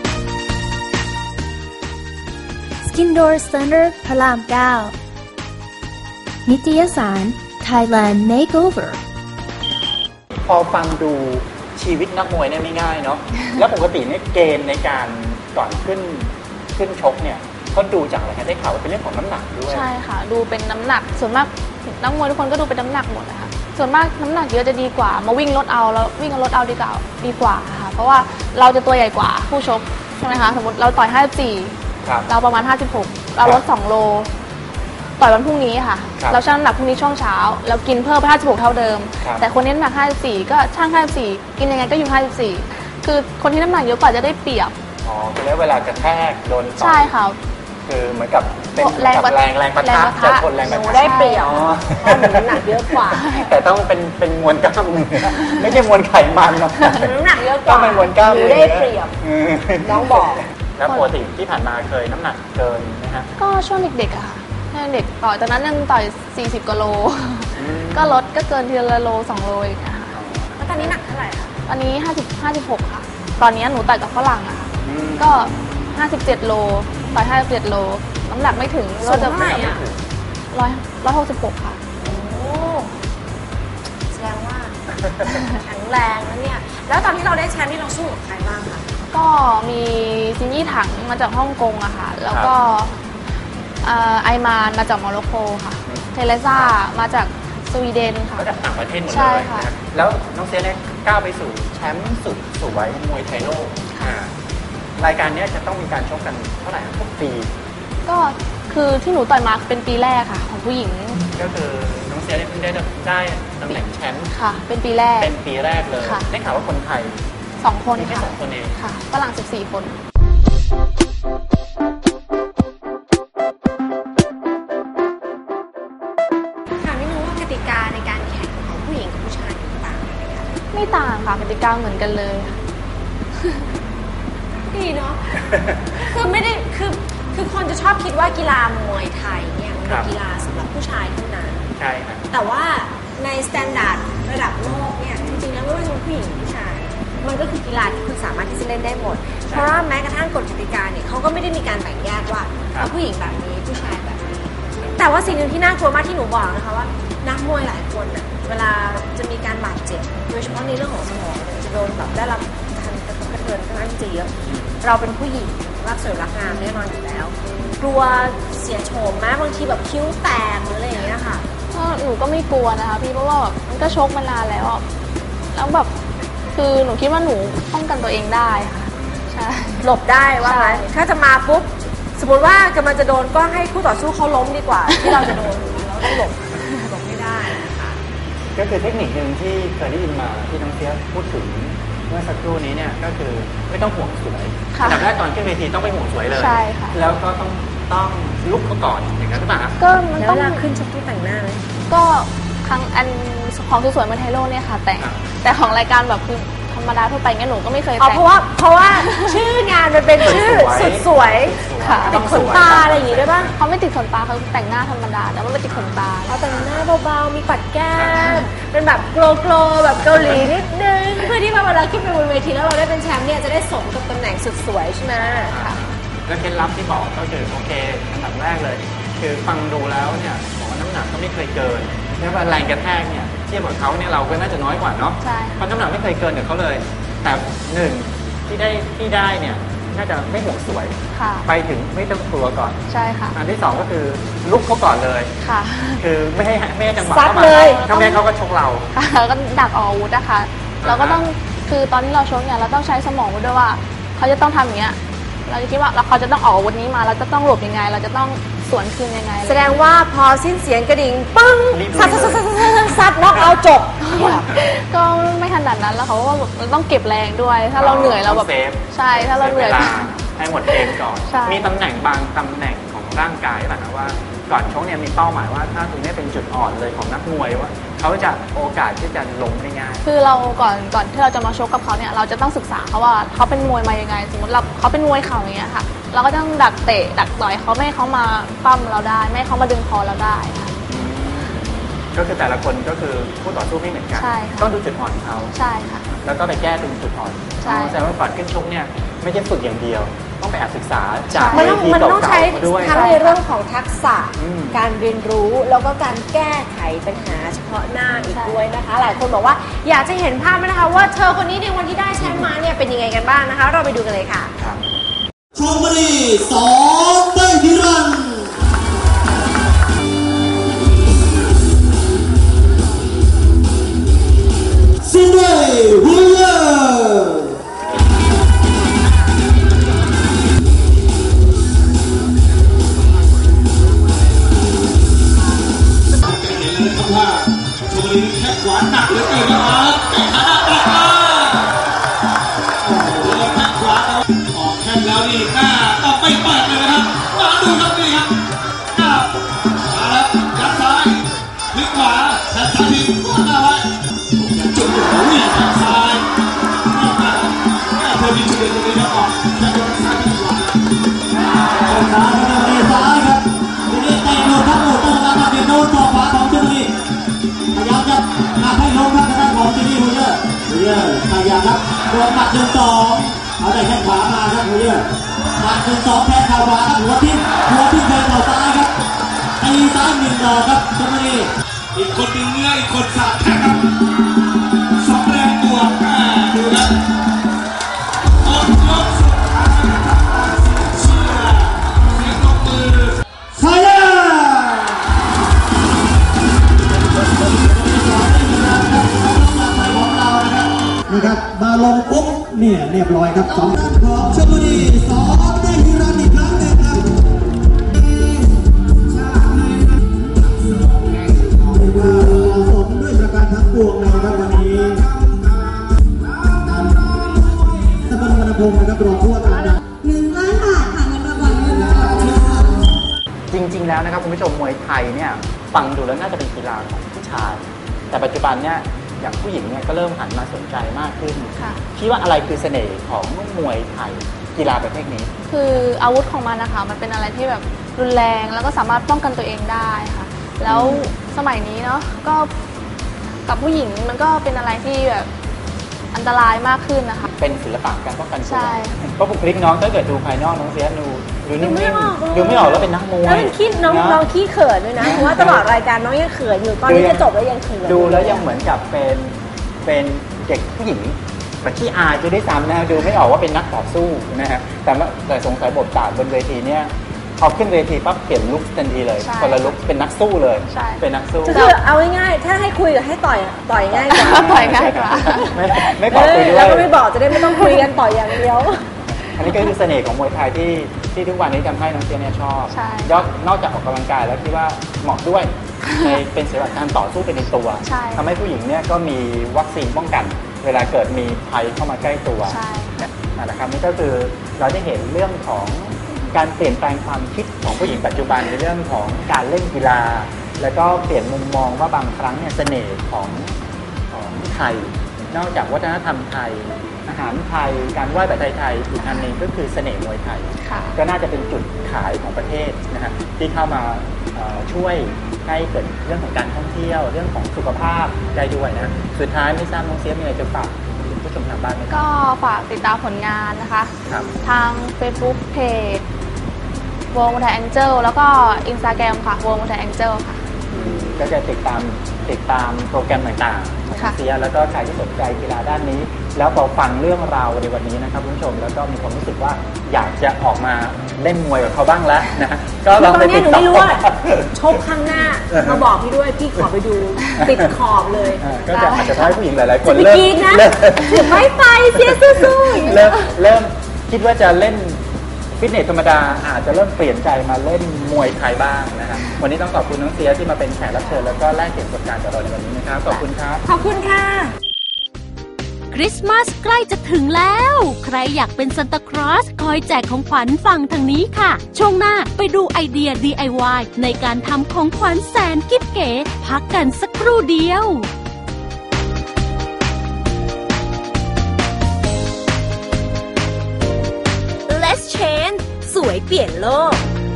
S10: Skin Door Center พระรามเก้านิตยสาร Thailand Makeover
S4: พอฟังดูชีวิตนักมวยเนี่ยไม่ง่ายเนาะ แล้วปกติเนี่ยเกณฑ์ในการก่อนขึ้นขึ้นชกเนี่ยเขาดูจากอะไรคะได้ข่าวว่าเป็นเรื่องของน้ำหนักด้วย
S8: ใช่ค่ะดูเป็นน้ำหนักส่วนมากนักมวยทุกคนก็ดูเป็นน้ำหนักหมดนะคะส่วนมากน้ำหนักเยอะจะดีกว่ามาวิ่งลดเอาแล้ววิ่งลดเอาดีกว่าดีกว่าค่ะเพราะว่าเราจะตัวใหญ่กว่าผู้ชกใช่ไหมคะสมมติเราต่อยห้าสิบสี่เราประมาณห้าสิบหกเราลดสองโลต่อยวันพรุ่งนี้ค่ะเราชั่งน้ำหนักพรุ่งนี้ช่วงเช้าเรากินเพิ่มไปห้าสิบหกเท่าเดิมแต่คนนี้น้ำหนักห้าสิบสี่ก็ชั่งห้าสิบสี่กินยังไงก็อยู่ห้าสิบสี่คือคนที่น้ำหนักเยอะกว่าจะได้เปรียบ
S4: อ๋อคือแล้วเวลากระแทกโดน
S8: ใช่ค่ะ
S4: คือเหมือนกับเป็น
S8: แรง
S4: แรงแรงปะทะจะทนแรงปะทะ
S5: ได้เปรียบเพราะน้ำหนักเยอะกว่า
S4: แต่ต้องเป็นเป็นมวลกล้ามเนื้อไม่ใช่มวลไขมันนะ
S5: น้ำหนักเยอะกว่า
S4: ต้องเป็นมวลกล้ามเนื้อ
S5: ได้เปรียบน้องบอก
S4: แล้วปกติที่ผ่านมาเคยน้ำหนักเกินไหมฮะ
S8: ก็ช่วงเด็กๆอะค่ะเด็กต่อยตอนนั้นยังต่อยสี่สิบกิโลก็ลดก็เกินทีละโลสองโลอีกค่ะ
S5: แล้วตอนนี้หนักเท่าไหร่คะ
S8: ตอนนี้ห้าสิบ ห้าสิบหกค่ะตอนนี้หนูต่อยกับฝรั่งอะค่ะก็ห้าสิบเจ็ดโลต่อยห้าสิบเจ็ดโลน้ำหนักไม่ถึง
S5: เราจะไม่อะ
S8: ร้อยร้อยหกสิบหกค่ะ
S5: โอ้แสดงว่าแข็งแรงนะเนี่ยแล้วตอนที่เราได้แชมป์ที่เราสู้กับใครบ้างคะ
S8: ก็มีซินยี่ถังมาจากฮ่องกงอะค่ะแล้วก็ไอมานมาจากโมร็อกโกค่ะเทเลซ่ามาจากสวีเดนค่ะ
S4: มาจากต่างประเทศหมดเลยนะแล้วน้องเซียเนี่ยก้าวไปสู่แชมป์สุดสวยมวยไทยโลกรายการนี้จะต้องมีการชกกันเท่าไหร่ทุกปี
S8: ก็คือที่หนูต่อยมาเป็นปีแรกค่ะของผู้หญิง
S4: ก็คือน้องเซียเพิ่งได้ได้ตำแหน่งแชมป์
S8: ค่ะเป็นปีแรก
S4: เป็นปีแรกเลยได้ข่าวว่าคนไทย
S8: สองคน
S4: ค่ะแค่สองคนเอง
S8: ค่ะฝรั่งสิบสี่คน
S5: ถามนิดนึงว่ากติกาในการแข่งของผู้หญิงกับผู้ชายต่างไหมคะ
S8: ไม่ต่างค่ะกติกาเหมือนกันเลย
S5: ดีเนาะคือไม่ได้คือคือคนจะชอบคิดว่ากีฬามวยไทยเนี่ยเป็นกีฬาสำหรับผู้ชายเท่านั้น
S4: ใช่ครับ
S5: แต่ว่าในสแตนดาร์ดระดับโลกเนี่ยจริงๆแล้วไม่ว่าจะเป็นผู้หญิงหรือผู้ชายมันก็คือกีฬาที่คุณสามารถที่จะเล่นได้หมดเพราะว่าแม้กระทั่งกฎกติกาเนี่ยเขาก็ไม่ได้มีการแบ่งแยกว่าผู้หญิงแบบนี้ผู้ชายแบบนี้แต่ว่าสิ่งหนึ่งที่น่ากลัวมากที่หนูบอกนะคะว่านักมวยหลายคนน่ะเวลาจะมีการบาดเจ็บโดยเฉพาะในเรื่องของสมองจะโดนแบบได้รับการกระทบกระเทือนค่อนข้างจะเยอะเราเป็นผู้หญิงรักสวยรักงามแน่นอนอยู่แล้วกลัวเสียโฉมไหมบางทีแบบคิ้วแตกหรืออะไรอย่างเงี้ยค่ะ
S8: ก็หนูก็ไม่กลัวนะคะพี่เพราะว่ามันก็ชกมานานแล้วแล้วแบบคือหนูคิดว่าหนูป้องกันตัวเองได้ค่ะใช่
S5: หลบได้ว่างั้นถ้าจะมาปุ๊บสมมติว่ากำลังจะโดนก็ให้คู่ต่อสู้เขาล้มดีกว่าที่เราจะโดนแล้วต้องหลบหลบไม่ได้นะคะ
S4: ก็คือเทคนิคหนึ่งที่เคยได้ยินมาที่น้องเซียพูดถึงเมื่อสักครู่นี้เนี่ยก็คือไม่ต้องห่วงสวยอันดับแรกตอนขึ้นเวทีต้องไม่ห่วงสวยเลย
S8: ใช่ค่ะ
S4: แล้วก็ต้องต้องลุกเขาก่อนอย่างนั้นหรือเปล่า
S8: ก็มันต้อง
S5: ขึ้นชกที่แต่งหน้าไหม
S8: ก็ครั้งอันของสวยๆมาไทยโลกเนี่ยค่ะแต่แต่ของรายการแบบคือธรรมดาทั่วไปงั้นหนูก็ไม่เคยแต่ง
S5: เพราะว่าเพราะว่าชื่องานมันเป็นชื่อสุดสวยติดขนตาอะไรอย่างงี้ด้วยป่ะ
S8: เขาไม่ติดขนตาเขาแต่งหน้าธรรมดาแต่ว่าไม่ติดขนตา
S5: เขาแต่งหน้าเบาๆมีปัดแก้มเป็นแบบโกลโกลแบบเกาหลีนิดนึงเพื่อที่เวลาขึ้นไปบนเวทีแล้วเราได้เป็นแชมป์เนี่ยจะได้สมกับตำแหน่งสุดสวยใช่ไหม
S4: ค่ะแล้วเคล็ดลับที่บอกก็คือโอเคอันดับแรกเลยคือฟังดูแล้วเนี่ยบอกว่าน้ำหนักก็ไม่เคยเกินแล้วแรงกระแทกเนี่ยเทียบกับเขาเนี่ยเราก็น่าจะน้อยกว่าเนาะเพราะน้ำหนักไม่เคยเกินกับเขาเลยแต่หนึ่งที่ได้ที่ได้เนี่ยน่าจะไม่ห่วงสวย
S8: ค่ะ
S4: ไปถึงไม่ต้องกลัวก่อน
S8: ใช่ค่ะ
S4: อันที่สองก็คือลุกเขาก่อนเลย
S8: ค่ะ
S4: คือไม่ให้ไม่ให้จังหวะ
S5: ซัด
S4: เข้ามา
S5: เลย
S4: ถ้าไม่ให้เขาก็ชกเรา
S8: ค่ะแล้วก็ดักออกอาวุธนะคะเราก็ต้องคือตอนที่เราชกเนี่ยเราต้องใช้สมองด้วยว่าเขาจะต้องทำอย่างเงี้ยเราจะคิดว่าเราเขาจะต้องออกอาวุธนี้มาเราจะต้องหลบยังไง เราจะต้องสวนคืนยังไง
S5: แสดงว่าพอสิ้นเสียงกระดิ่งปึ้ง
S4: รีบ
S5: ซัด
S4: เลย
S5: ซัดซัดซัดซัดซัดน็อกเอาท์จบ
S8: ก็ไม่ขนาดนั้นแล้วเขาก็แบบเราต้องเก็บแรงด้วย ถ้าเราเหนื่อยเราแบบ
S4: เซฟ
S8: ใช่ถ้าเราเหนื่อย
S4: วลาให้หมดเองก่อน
S8: ใช่
S4: มีตำแหน่งบางตำแหน่งของร่างกายป่ะนะว่าก่อนชกเนี่ยมีเป้าหมายว่าถ้าตรงนี้เป็นจุดอ่อนเลยของนักมวยว่าเขาจะโอกาสที่จะล้มได้ง่าย
S8: คือเราก่อนก่อนที่เราจะมาชกกับเขาเนี่ยเราจะต้องศึกษาเขาว่าเขาเป็นมวยมายังไง สมมติเราเขาเป็นมวยเข่าอย่างเงี้ยค่ะ เราก็ต้องดักเตะดักต่อยเขาไม่ให้เขามาปั้มเราได้ไม่ให้เขามาดึงคอเราได้ค่ะ
S4: ก็คือแต่ละคนก็คือผู้ต่อสู้ไม่เหมือนกัน
S8: ใช่ค่ะ
S4: ต้องดูจุดอ่อนเขา
S8: ใช่ค่ะ
S4: แล้วก็ไปแก้ตรงจุดอ่อน
S8: ใช่
S4: แสดงว่าก่อนขึ้นชกเนี่ยไม่ใช่ฝึกอย่างเดียว ต้องไปแอบศึกษาจาก
S5: มันต้อง
S4: เวที
S5: มันต้อง
S4: เก่า
S5: ใช้
S4: ๆมาด้วย
S5: ทั้งในเรื่องของทักษะ
S4: อืม
S5: การเรียนรู้แล้วก็การแก้ไขปัญหาเฉพาะหน้าอีก
S8: ใช่
S5: ด้วยนะคะ หลายคนบอกว่าอยากจะเห็นภาพไหมนะคะว่าเธอคนนี้ในวันที่ได้แชมป์มาเนี่ยเป็นยังไงกันบ้างนะคะ เราไปดูกันเลยค่ะ
S4: ครับ
S11: ชมบุรีสอได้พิรันซินเดย์ฮูเยอร์ว่าชมบุรีแค่ขวาหนักเหลือเกินนะครับแต่ขาหนักมากโอ้โหแค่ขวาเอาออกแค่แล้วนี่หน้าต้องไม่เปิดเลยนะครับมาดูครับนี่ครับหน้ามาแล้วยัดซ้ายพลิกขวาแทงซ้ายทีกดหน้าไว้จุดโอ้ยแทงซ้ายนี่มาแม่เธอมีจุดเด่นตรงนี้ครับออกแทงซ้ายทีขวาแทงซ้ายทีนี้ซ้ายครับทีนี้เตะโดนทั้งหมดต้องการมาเปลี่ยนโดนต่อขวาของชลบุรีพยายามจะหาให้ลงครับทางด้านของจีนี่ฮูเยอร์ฮูเยอร์พยายามครับโดนหมัดหนึ่งสองเอาได้แข้งขวามาครับฮูเยอร์หมัดหนึ่งสองแทงเข่าขวาครับหัวทิ่มหัวทิ่มแทงเข่าซ้ายครับตีซ้ายหนึ่งดอกครับชลบุรีอีกคนหนึ่งเนื้ออีกคนสาดแทงครับสองแรงบวกดูครับอดยกสุดท้ายนะครับเชียร์เสียงปรบมือไฟเออร์นี่ครับมาลงปุ๊บเนี่ยเรียบร้อยครับสองด้านของชลบุรีสองได้ฮิรันอีกครั้งหนึ่งครับเรียกว่าเหมาะสมด้วยประการทั้งปวงเลยนะครับวันนี้ตะบนวรรณพงศ์นะครับรองผู้ว่าการหนึ่งล้านบาทค่ะเงินรางวัลเงินรางวัล
S4: จริงๆแล้วนะครับคุณผู้ชมมวยไทยเนี่ยฟังดูแล้วน่าจะเป็นกีฬาของผู้ชาย แต่ปัจจุบันเนี่ยอย่างผู้หญิงเนี่ยก็เริ่มหันมาสนใจมากขึ้น
S8: ค่ะ
S4: คิดว่าอะไรคือเสน่ห์ของมวยไทยกีฬาประเภทนี้
S8: คืออาวุธของมันนะคะมันเป็นอะไรที่แบบรุนแรงแล้วก็สามารถป้องกันตัวเองได้ค่ะ แล้วสมัยนี้เนาะก็กับผู้หญิงมันก็เป็นอะไรที่แบบอันตรายมากขึ้นนะคะ
S4: เป็นศิลปะการป้องกันตัว
S8: ใช่
S4: เพราะบุคลิกน้องถ้าเกิดดูภายนอกน้องเสียดูดูนิ่
S5: ดูไม่
S4: ม
S5: ออกเลย
S4: ๆดูไม่ออกแล้วเป็นนักมวย
S5: น้องคิดน้อง
S4: ะ
S5: น้องขี้เขินด้วยนะเพราะว่าตลอดรายการน้องยังเขินอยู่ตอนนี้จะจบแล้วยังเขิน
S4: ดูแล้วยังเหมือนกับเป็นเป็นเด็กผู้หญิงแบบขี้อายจะได้ซ้ำนะดูไม่ออกว่าเป็นนักต่อสู้นะฮะแต่ว่าแต่สงสัยบทบาทบนเวทีเนี่ยพอขึ้นเวทีปั๊บเปลี่ยนลุคทันทีเลย
S8: ใช่
S4: คนละลุคเป็นนักสู้เลย
S8: ใช่
S4: เป็นนักสู้
S5: คือเอาง่ายๆถ้าให้คุยกับให้ต่อยต่อยง่ายกว่า
S8: ต่อยง่ายกว่า
S4: ไม่ไม่บอกคุยด้วย
S5: แล้วก็ไม่บอกจะได้ไม่ต้องคุยกันต่อยอย่างเดียว
S4: อันนี้ก็คือเสน่ห์ของมวยไทยที่ที่ทุกวันนี้ทำให้น้องเซียเนี่ยชอบ
S8: ใช่
S4: ยอกนอกจากออกกำลังกายแล้วคิดว่าเหมาะด้วย ในเป็นศิลปะการต่อสู้เป็นในตัว
S8: ใช่
S4: ทำให้ผู้หญิงเนี่ยก็มีวัคซีนป้องกัน เวลาเกิดมีภัยเข้ามาใกล้ตัว
S8: ใช่
S4: นั่นแหละครับนี่ก็คือเราได้เห็นเรื่องของการเปลี่ยนแปลงความคิดของผู้หญิงปัจจุบันในเรื่องของการเล่นกีฬา แล้วก็เปลี่ยนมุมมองว่าบางครั้งเนี่ยเสน่ห์ของของไทย นอกจากวัฒนธรรมไทย อาหารไทยการไหว้แบบไทยๆอีกอันหนึงก็คือเสน่ห์มวยไทย
S8: ค่ะ
S4: ก็น่าจะเป็นจุดขายของประเทศนะฮะที่เข้ามาเอ่อช่วยให้เกิดเรื่องของการท่องเที่ยวเรื่องของสุขภาพได้ด้วยนะสุดท้ายไม่ทราบน้องเซียบมีอะไรจะฝากถึงผู้ชมทางบ้านไหมครับ
S8: ก็ฝากติดตามผลงานนะคะ
S4: ครับ
S8: ทาง Facebook Page วงมวยไทยแองเจิลแล้วก็ Instagram ค่ะวงมวยไทยแองเจิลค่ะ
S4: ก็จะติดตามติดตามโปรแกรมต่างๆของเซียแล้วก็ใครที่สนใจกีฬาด้านนี้ แล้วพอฟังเรื่องราวในวันนี้นะครับคุณผู้ชมแล้วก็มีความรู้สึกว่าอยากจะออกมาเล่นมวยกับเขาบ้างแล้วนะก็ลองไปติดต่อ
S5: ชกข้างหน้ามาบอกพี่ด้วยพี่ขอไปดูติดขอบเลย
S4: ก็จะอาจจะทำให้ผู้หญิงหลายๆคนเริ่ม
S5: ไม่ไปเสียสู้
S4: ๆเริ่มเริ่มคิดว่าจะเล่นฟิตเนสธรรมดาอาจจะเริ่มเปลี่ยนใจมาเล่นมวยไทยบ้างนะครับวันนี้ต้องขอบคุณน้องเซียที่มาเป็นแขกรับเชิญแล้วก็แลกเปลี่ยนประสบการณ์กับเราในวันนี้นะครับขอบคุณครับ
S5: ขอบคุณค่ะ
S3: คริสต์มาสใกล้จะถึงแล้วใครอยากเป็นซานตาคลอสคอยแจกของขวัญฟังทางนี้ค่ะช่วงหน้าไปดูไอเดีย ดี ไอ วาย ในการทำของขวัญแสนกิ๊บเก๋พักกันสักครู่เดียว Let's Change สวยเปลี่ยนโลก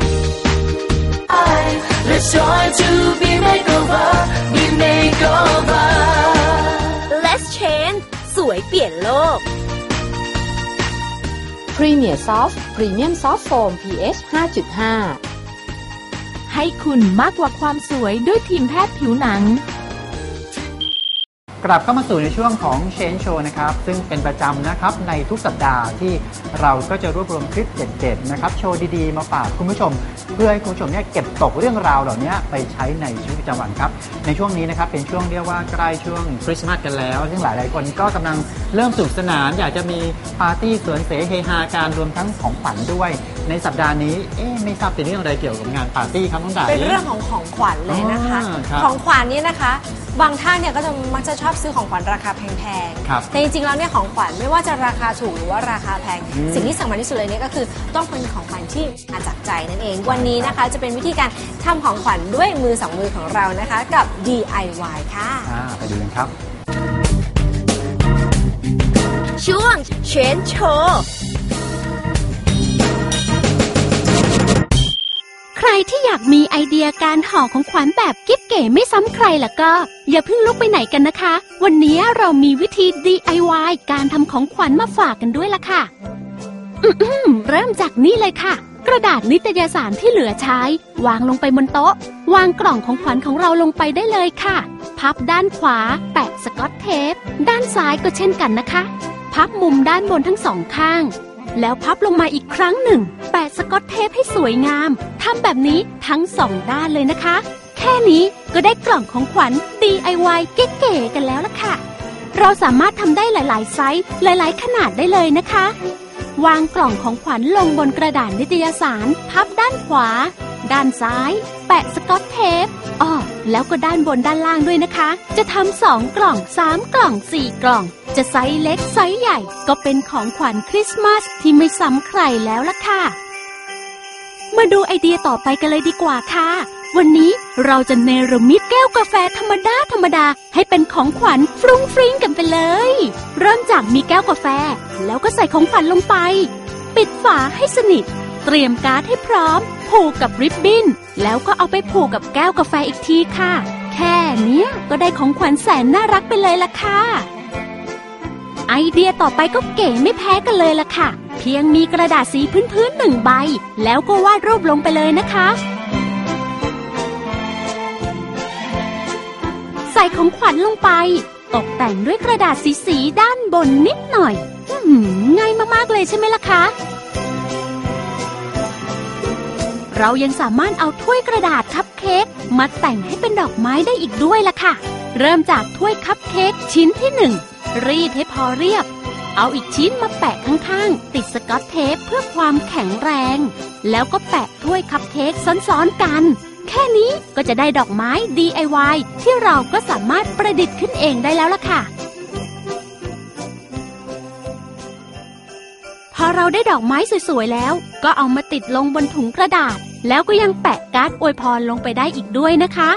S2: Let's join to be makeover be makeover
S3: Let's Change สวยเปลี่ยนโลก
S7: Premier Soft Premium Soft Foam พี เอช ห้าจุดห้า
S3: ให้คุณมากกว่าความสวยด้วยทีมแพทย์ผิวหนัง
S4: กลับเข้ามาสู่ในช่วงของ Change Show นะครับซึ่งเป็นประจำนะครับในทุกสัปดาห์ที่เราก็จะรวบรวมคลิปเด็ดๆนะครับโชว์ดีๆมาฝากคุณผู้ชมเพื่อให้คุณผู้ชมเนี่ยเก็บตกเรื่องราวเหล่านี้ไปใช้ในชีวิตประจำวันครับในช่วงนี้นะครับเป็นช่วงเรียกว่าใกล้ช่วงคริสต์มาสกันแล้วซึ่งหลายๆคนก็กำลังเริ่มสนุกสนานอยากจะมีปาร์ตี้สวนเสเฮฮาการรวมทั้งของขวัญด้วยในสัปดาห์นี้เอ๊ะไม่ทราบเป็นเรื่องอะไรเกี่ยวกับงานปาร์ตี้ครับน้องดา
S5: เป็นเรื่องของของขวัญเลยนะคะของขวัญนี่นะคะบางท่านเนี่ยก็จะมักจะชอบซื้อของขวัญราคาแพงๆแต่จริงๆแล้วเนี่ยของขวัญไม่ว่าจะราคาถูกหรือว่าราคาแพงสิ่งที่สำคัญที่สุดเลยเนี่ยก็คือต้องเป็นของขวัญที่มาจากใจนั่นเองวันนี้นะคะจะเป็นวิธีการทำของขวัญด้วยมือสองมือของเรานะคะกับ ดี ไอ วาย ค่ะ
S4: ไปดูกันครับ
S3: ช่วง Change Showใครที่อยากมีไอเดียการห่อของขวัญแบบกิ๊บเก๋ไม่ซ้ำใครล่ะก็อย่าเพิ่งลุกไปไหนกันนะคะวันนี้เรามีวิธี ดี ไอ วาย การทำของขวัญมาฝากกันด้วยล่ะค่ะเริ่มจากนี่เลยค่ะกระดาษนิตยสารที่เหลือใช้วางลงไปบนโต๊ะวางกล่องของขวัญของเราลงไปได้เลยค่ะพับด้านขวาแปะสกอตเทปด้านซ้ายก็เช่นกันนะคะพับมุมด้านบนทั้งสองข้างแล้วพับลงมาอีกครั้งหนึ่งแปะสกอตเทปให้สวยงามทำแบบนี้ทั้งสองด้านเลยนะคะแค่นี้ก็ได้กล่องของขวัญ ดี ไอ วาย เก๋ๆกันแล้วล่ะค่ะเราสามารถทำได้หลายๆไซส์หลายๆขนาดได้เลยนะคะวางกล่องของขวัญลงบนกระดาษนิตยสารพับด้านขวาด้านซ้ายแปะสกอตเทปอ้อแล้วก็ด้านบนด้านล่างด้วยนะคะจะทำสองกล่องสามกล่องสี่กล่องจะไซส์เล็กไซส์ใหญ่ก็เป็นของขวัญคริสต์มาสที่ไม่ซ้ำใครแล้วล่ะค่ะมาดูไอเดียต่อไปกันเลยดีกว่าค่ะวันนี้เราจะเนรมิตแก้วกาแฟธรรมดาธรรมดาให้เป็นของขวัญฟรุ้งฟริ้งกันไปเลยเริ่มจากมีแก้วกาแฟแล้วก็ใส่ของขวัญลงไปปิดฝาให้สนิทเตรียมการ์ดให้พร้อมผูกกับริบบิ้นแล้วก็เอาไปผูกกับแก้วกาแฟอีกทีค่ะแค่นี้ก็ได้ของขวัญแสนน่ารักไปเลยล่ะค่ะไอเดียต่อไปก็เก๋ไม่แพ้กันเลยล่ะค่ะเพียงมีกระดาษสีพื้นๆหนึ่งใบแล้วก็วาดรูปลงไปเลยนะคะใส่ของขวัญลงไปตกแต่งด้วยกระดาษสีๆด้านบนนิดหน่อยง่ายมากๆเลยใช่ไหมล่ะคะเรายังสามารถเอาถ้วยกระดาษคัพเค้กมาแต่งให้เป็นดอกไม้ได้อีกด้วยล่ะค่ะเริ่มจากถ้วยคัพเค้กชิ้นที่หนึ่งรีดให้พอเรียบเอาอีกชิ้นมาแปะข้างๆติดสกอตเทปเพื่อความแข็งแรงแล้วก็แปะถ้วยคัพเค้กซ้อนๆกันแค่นี้ก็จะได้ดอกไม้ ดี ไอ วาย ที่เราก็สามารถประดิษฐ์ขึ้นเองได้แล้วล่ะค่ะพอเราได้ดอกไม้สวยๆแล้วก็เอามาติดลงบนถุงกระดาษแล้วก็ยังแปะการ์ดอวยพรลงไปได้อีกด้วยนะคะ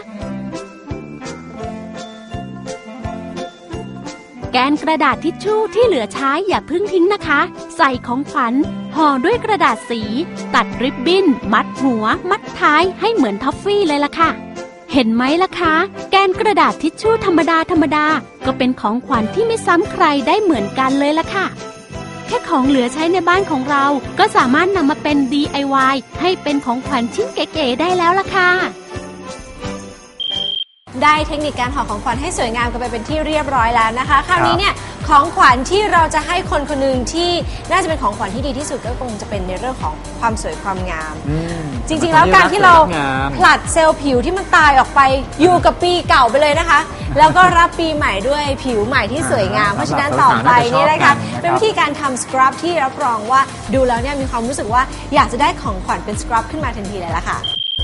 S3: แกนกระดาษทิชชู่ที่เหลือใช้อย่าเพิ่งทิ้งนะคะใส่ของขวัญห่อด้วยกระดาษสีตัดริบบิ้นมัดหัวมัดท้ายให้เหมือนท็อฟฟี่เลยล่ะค่ะเห็นไหมล่ะคะแกนกระดาษทิชชู่ธรรมดาธรรมดาก็เป็นของขวัญที่ไม่ซ้ำใครได้เหมือนกันเลยล่ะค่ะแค่ของเหลือใช้ในบ้านของเราก็สามารถนำมาเป็น ดี ไอ วาย ให้เป็นของขวัญชิ้นเก๋ๆได้แล้วล่ะค่ะ
S5: ได้เทคนิคการห่อของขวัญให้สวยงามกันไปเป็นที่เรียบร้อยแล้วนะคะคราวนี้เนี่ยของขวัญที่เราจะให้คนคนหนึ่งที่น่าจะเป็นของขวัญที่ดีที่สุดก็คงจะเป็นในเรื่องของความสวยความงามจริงๆแล้วการที่เราผลัดเซลล์ผิวที่มันตายออกไปอยู่กับปีเก่าไปเลยนะคะแล้วก็รับปีใหม่ด้วยผิวใหม่ที่สวยงามเพราะฉะนั้นต่อไปนี่นะคะเป็นวิธีการทำสครับที่รับรองว่าดูแล้วเนี่ยมีความรู้สึกว่าอยากจะได้ของขวัญเป็นสครับขึ้นมาทันทีเลยละค่ะ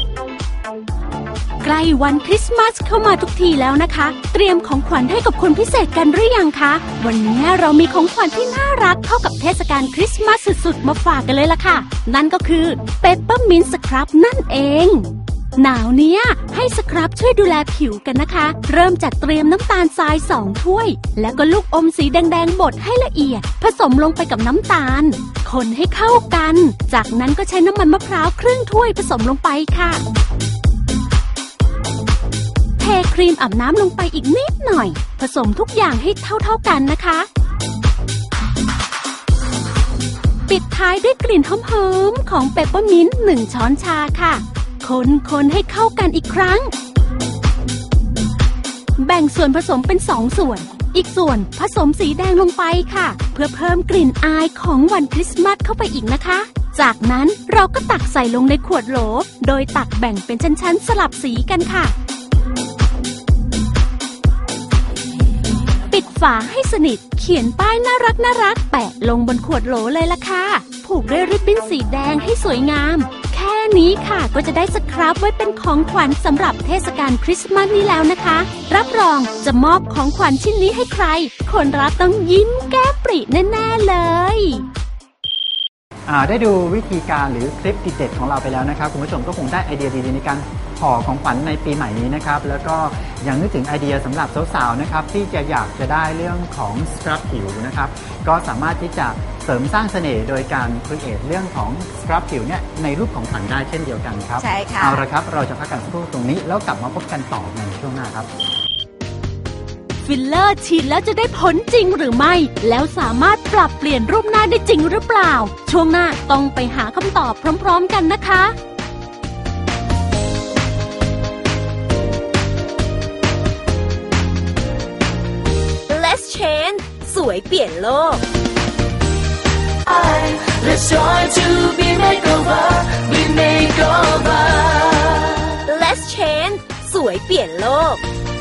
S3: ใกล้วันคริสต์มาสเข้ามาทุกทีแล้วนะคะเตรียมของขวัญให้กับคนพิเศษกันหรือยังคะวันนี้เรามีของขวัญที่น่ารักเข้ากับเทศกาลคริสต์มาสสุดๆมาฝากกันเลยล่ะค่ะนั่นก็คือเปปเปอร์มินต์สครับนั่นเองหนาวเนี้ยให้สครับช่วยดูแลผิวกันนะคะเริ่มจากเตรียมน้ำตาลทรายสองถ้วยแล้วก็ลูกอมสีแดงๆบดให้ละเอียดผสมลงไปกับน้ำตาลคนให้เข้ากันจากนั้นก็ใช้น้ำมันมะพร้าวครึ่งถ้วยผสมลงไปค่ะเทครีมอาบน้ำลงไปอีกนิดหน่อยผสมทุกอย่างให้เท่าๆกันนะคะปิดท้ายด้วยกลิ่นหอมๆของเปปเปอร์มินต์หนึ่งช้อนชาค่ะคนๆให้เข้ากันอีกครั้งแบ่งส่วนผสมเป็นสองส่วนอีกส่วนผสมสีแดงลงไปค่ะเพื่อเพิ่มกลิ่นอายของวันคริสต์มาสเข้าไปอีกนะคะจากนั้นเราก็ตักใส่ลงในขวดโหลโดยตักแบ่งเป็นชั้นๆสลับสีกันค่ะปิดฝาให้สนิทเขียนป้ายน่ารักน่ารักแปะลงบนขวดโหลเลยล่ะค่ะผูกด้วยริบบิ้นสีแดงให้สวยงามแค่นี้ค่ะก็จะได้สครับไว้เป็นของขวัญสำหรับเทศกาลคริสต์มาสนี้แล้วนะคะรับรองจะมอบของขวัญชิ้นนี้ให้ใครคนรับต้องยิ้มแก้มปริแน่ๆเลย
S4: ได้ดูวิธีการหรือคลิปเด็ดๆของเราไปแล้วนะครับคุณผู้ชมก็คงได้ไอเดียดีๆในการห่อของขวัญในปีใหม่นี้นะครับแล้วก็ยังนึกถึงไอเดียสำหรับสาวๆนะครับที่จะอยากจะได้เรื่องของสครับผิวนะครับก็สามารถที่จะเสริมสร้างเสน่ห์โดยการครีเอทเรื่องของสครับผิวเนี่ยในรูปของขวัญได้เช่นเดียวกันครับ
S5: ใช่ค่ะ
S4: เอาละครับเราจะพักกันสักครู่ตรงนี้แล้วกลับมาพบกันต่อในช่วงหน้าครับ
S3: ฟิลเลอร์ฉีดแล้วจะได้ผลจริงหรือไม่แล้วสามารถปรับเปลี่ยนรูปหน้าได้จริงหรือเปล่าช่วงหน้าต้องไปหาคำตอบพร้อมๆกันนะคะ Let's Change สวยเปลี่ยนโลก
S2: Let's joy to be makeover be makeover
S3: Let's Change สวยเปลี่ยนโลก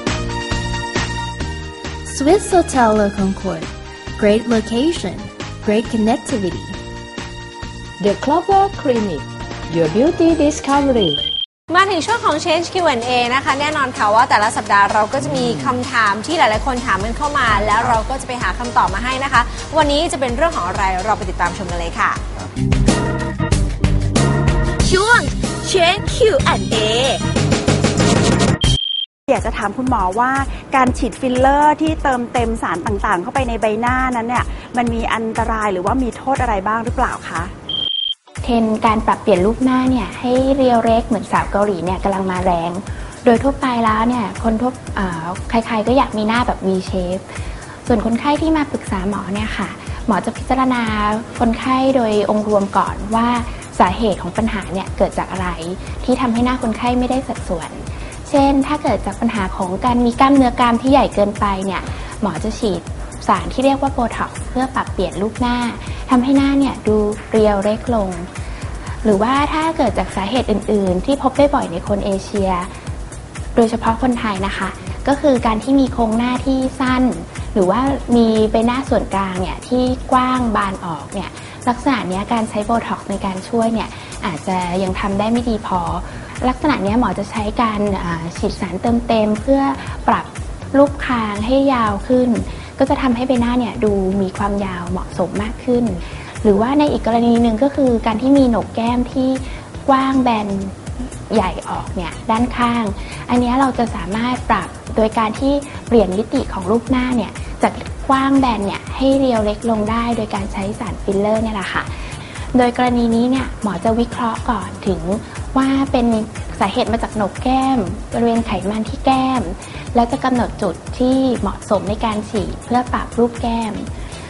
S10: Swiss Hotel Le Concord. Great location, great connectivity.
S7: The Clover Clinic. Your beauty discovery.
S5: มาถึงช่วงของ Change คิว แอนด์ เอ นะคะแน่นอนค่ะว่าแต่ละสัปดาห์เราก็จะมีคำถามที่หลายๆคนถามกันเข้ามาแล้วเราก็จะไปหาคำตอบมาให้นะคะวันนี้จะเป็นเรื่องของอะไรเราไปติดตามชมกันเลยค่ะ
S3: ช่วง Change คิว แอนด์ เอ
S12: อยากจะถามคุณหมอว่าการฉีดฟิลเลอร์ที่เติมเต็มสารต่างๆเข้าไปในใบหน้านั้นเนี่ยมันมีอันตรายหรือว่ามีโทษอะไรบ้างหรือเปล่าคะ
S13: เทรนด์การปรับเปลี่ยนรูปหน้าเนี่ยให้เรียวเล็กเหมือนสาวเกาหลีเนี่ยกำลังมาแรงโดยทั่วไปแล้วเนี่ยคนทั่วใครๆก็อยากมีหน้าแบบ วี เชฟ ส่วนคนไข้ที่มาปรึกษาหมอเนี่ยค่ะหมอจะพิจารณาคนไข้โดยองค์รวมก่อนว่าสาเหตุของปัญหาเนี่ยเกิดจากอะไรที่ทำให้หน้าคนไข้ไม่ได้สัดส่วนเช่นถ้าเกิดจากปัญหาของการมีกล้ามเนื้อกรามที่ใหญ่เกินไปเนี่ยหมอจะฉีดสารที่เรียกว่าโบท็อกซ์เพื่อปรับเปลี่ยนรูปหน้าทำให้หน้าเนี่ยดูเรียวเล็กลงหรือว่าถ้าเกิดจากสาเหตุอื่นๆที่พบได้บ่อยในคนเอเชียโดยเฉพาะคนไทยนะคะก็คือการที่มีโครงหน้าที่สั้นหรือว่ามีใบหน้าส่วนกลางเนี่ยที่กว้างบานออกเนี่ยลักษณะนี้การใช้โบท็อกซ์ในการช่วยเนี่ยอาจจะยังทำได้ไม่ดีพอลักษณะนี้หมอจะใช้การฉีดสารเติมเต็มเพื่อปรับรูปคางให้ยาวขึ้นก็จะทำให้ใบหน้าเนี่ยดูมีความยาวเหมาะสมมากขึ้นหรือว่าในอีกกรณีหนึ่งก็คือการที่มีโหนกแก้มที่กว้างแบนใหญ่ออกเนี่ยด้านข้างอันนี้เราจะสามารถปรับโดยการที่เปลี่ยนมิติของรูปหน้าเนี่ยจากกว้างแบนเนี่ยให้เรียวเล็กลงได้โดยการใช้สารฟิลเลอร์เนี่ยแหละค่ะโดยกรณีนี้เนี่ยหมอจะวิเคราะห์ก่อนถึงว่าเป็นสาเหตุมาจากโหนกแก้มบริเวณไขมันที่แก้มแล้วจะกำหนดจุดที่เหมาะสมในการฉีดเพื่อปรับรูปแก้ม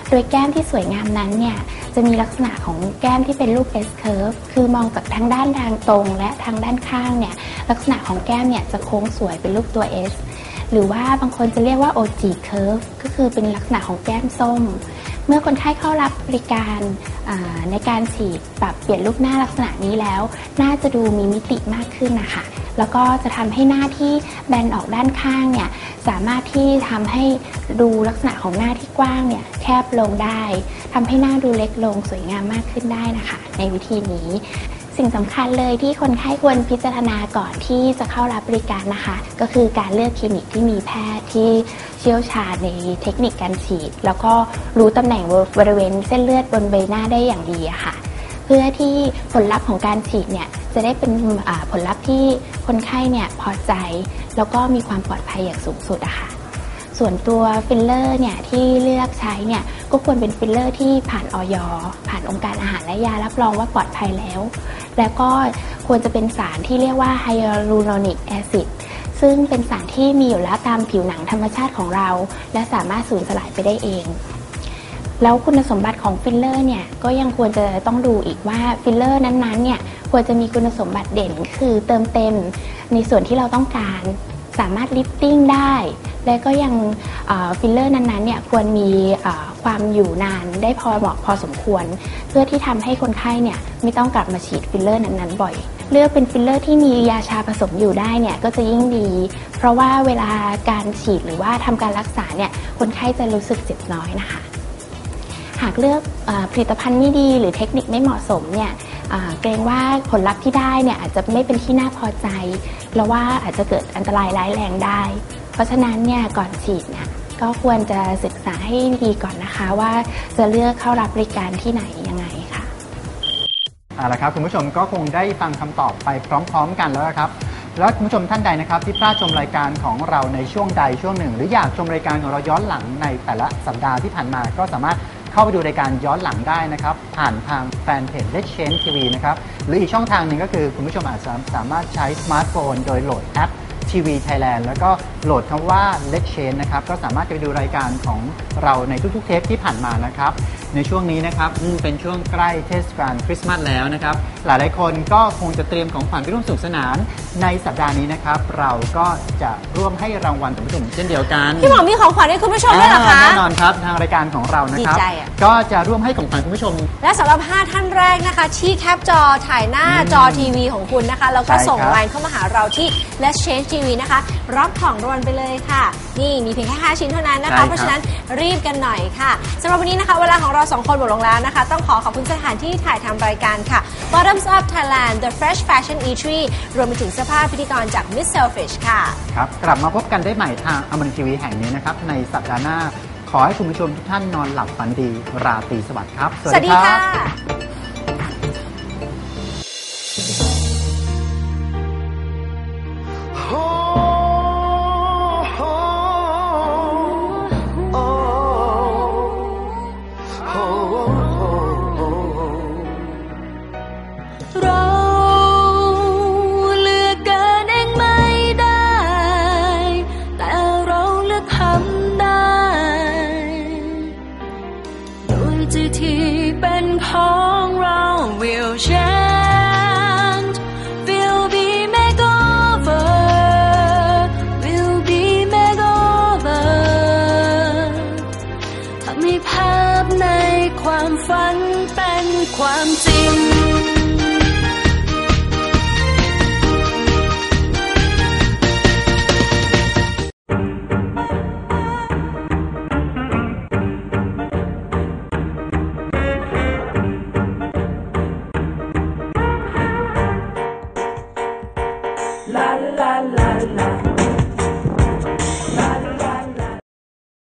S13: โดยแก้มที่สวยงามนั้นเนี่ยจะมีลักษณะของแก้มที่เป็นรูป S curve คือมองจากทั้งด้านทางตรงและทางด้านข้างเนี่ยลักษณะของแก้มเนี่ยจะโค้งสวยเป็นรูปตัว S หรือว่าบางคนจะเรียกว่า โอ จี curve ก็คือเป็นลักษณะของแก้มส้มเมื่อคนไข้เข้ารับบริการในการฉีดปรับเปลี่ยนรูปหน้าลักษณะนี้แล้วน่าจะดูมีมิติมากขึ้นนะคะแล้วก็จะทำให้หน้าที่แบนออกด้านข้างเนี่ยสามารถที่ทำให้ดูลักษณะของหน้าที่กว้างเนี่ยแคบลงได้ทำให้หน้าดูเล็กลงสวยงามมากขึ้นได้นะคะในวิธีนี้สิ่งสำคัญเลยที่คนไข้ควรพิจารณาก่อนที่จะเข้ารับบริการนะคะก็คือการเลือกคลินิกที่มีแพทย์ที่เชี่ยวชาญในเทคนิคการฉีดแล้วก็รู้ตำแหน่งบริเวณเส้นเลือดบนใบหน้าได้อย่างดีอะค่ะเพื่อที่ผลลัพธ์ของการฉีดเนี่ยจะได้เป็นผลลัพธ์ที่คนไข้เนี่ยพอใจแล้วก็มีความปลอดภัยอย่างสูงสุดอะค่ะส่วนตัวฟิลเลอร์เนี่ยที่เลือกใช้เนี่ยก็ควรเป็นฟิลเลอร์ที่ผ่านอย.ผ่านองค์การอาหารและยารับรองว่าปลอดภัยแล้วแล้วก็ควรจะเป็นสารที่เรียกว่าไฮยาลูรอนิกแอซิดซึ่งเป็นสารที่มีอยู่แล้วตามผิวหนังธรรมชาติของเราและสามารถสูญสลายไปได้เองแล้วคุณสมบัติของฟิลเลอร์เนี่ยก็ยังควรจะต้องดูอีกว่าฟิลเลอร์นั้นๆเนี่ยควรจะมีคุณสมบัติเด่นคือเติมเต็มในส่วนที่เราต้องการสามารถลิฟติ้งได้และก็ยังฟิลเลอร์นั้นๆเนี่ยควรมีความอยู่นานได้พอเหมาะพอสมควรเพื่อที่ทำให้คนไข้เนี่ยไม่ต้องกลับมาฉีดฟิลเลอร์นั้นๆบ่อยเลือกเป็นฟิลเลอร์ที่มียาชาผสมอยู่ได้เนี่ยก็จะยิ่งดีเพราะว่าเวลาการฉีดหรือว่าทำการรักษาเนี่ยคนไข้จะรู้สึกเจ็บน้อยนะคะหากเลือกผลิตภัณฑ์ไม่ดีหรือเทคนิคไม่เหมาะสมเนี่ยเกรงว่าผลลัพธ์ที่ได้เนี่ยอาจจะไม่เป็นที่น่าพอใจแล้วว่าอาจจะเกิดอันตรายร้ายแรงได้เพราะฉะนั้นเนี่ยก่อนฉีดเนี่ยก็ควรจะศึกษาให้ดีก่อนนะคะว่าจะเลือกเข้ารับบริการที่ไหนยังไงค่ะ
S4: เอาละครับคุณผู้ชมก็คงได้ฟังคำตอบไปพร้อมๆกันแล้วครับแล้วคุณผู้ชมท่านใดนะครับที่พลาดชมรายการของเราในช่วงใดช่วงหนึ่งหรืออยากชมรายการของเราย้อนหลังในแต่ละสัปดาห์ที่ผ่านมาก็สามารถเข้าไปดูรายการย้อนหลังได้นะครับผ่านทางแฟนเพจ Let's Change ที วี นะครับหรืออีกช่องทางหนึ่งก็คือคุณผู้ชมอาจจะสามารถใช้สมาร์ทโฟนโดยโหลดแอป ที วี Thailand แล้วก็โหลดคำว่า Let's Change นะครับก็สามารถไปดูรายการของเราในทุกๆเทปที่ผ่านมานะครับในช่วงนี้นะครับเป็นช่วงใกล้เทศกาลคริสต์มาสแล้วนะครับหลายๆคนก็คงจะเตรียมของขวัญไปร่วมสนุกสนานในสัปดาห์นี้นะครับเราก็จะร่วมให้รางวัลกับผู้ชมเช่นเดียวกัน
S5: พี่หมอมีของขวัญให้คุณผู้ชมด้วยเหรอคะ
S4: แน่นอนครับทางรายการของเรานะครับก็จะร่วมให้ของขวัญคุณผู้ชม
S5: และสำหรับห้าท่านแรกนะคะที่แคปจอถ่ายหน้าจอทีวีของคุณนะคะแล้วก็ส่งไลน์เข้ามาหาเราที่ Let's Change ที วี นะคะรับของรางวัลไปเลยค่ะนี่มีเพียงแค่ห้าชิ้นเท่านั้นนะคะเพราะฉะนั้นรีบกันหน่อยค่ะสำหรับวันนี้นะคะเวลาของเราสองคนหมดลงแล้วนะคะต้องขอขอบคุณสถานที่ถ่ายทำรายการค่ะ Bottoms Up Thailand The Fresh Fashion Eatery รวมไปถึงเสื้อผ้าพิธีกรจาก Miss Selfish ค่ะ
S4: ครับกลับมาพบกันได้ใหม่ทางอมรินทร์ทีวีแห่งนี้นะครับในสัปดาห์หน้าขอให้คุณผู้ชมทุกท่านนอนหลับฝันดีราตรีสวัสดิ์ครับ
S5: สวัสดีค่ะ
S2: ที่เป็นของเรา will change will be makeover will be makeover ทำให้ภาพในความฝันเป็นความจริงla la la la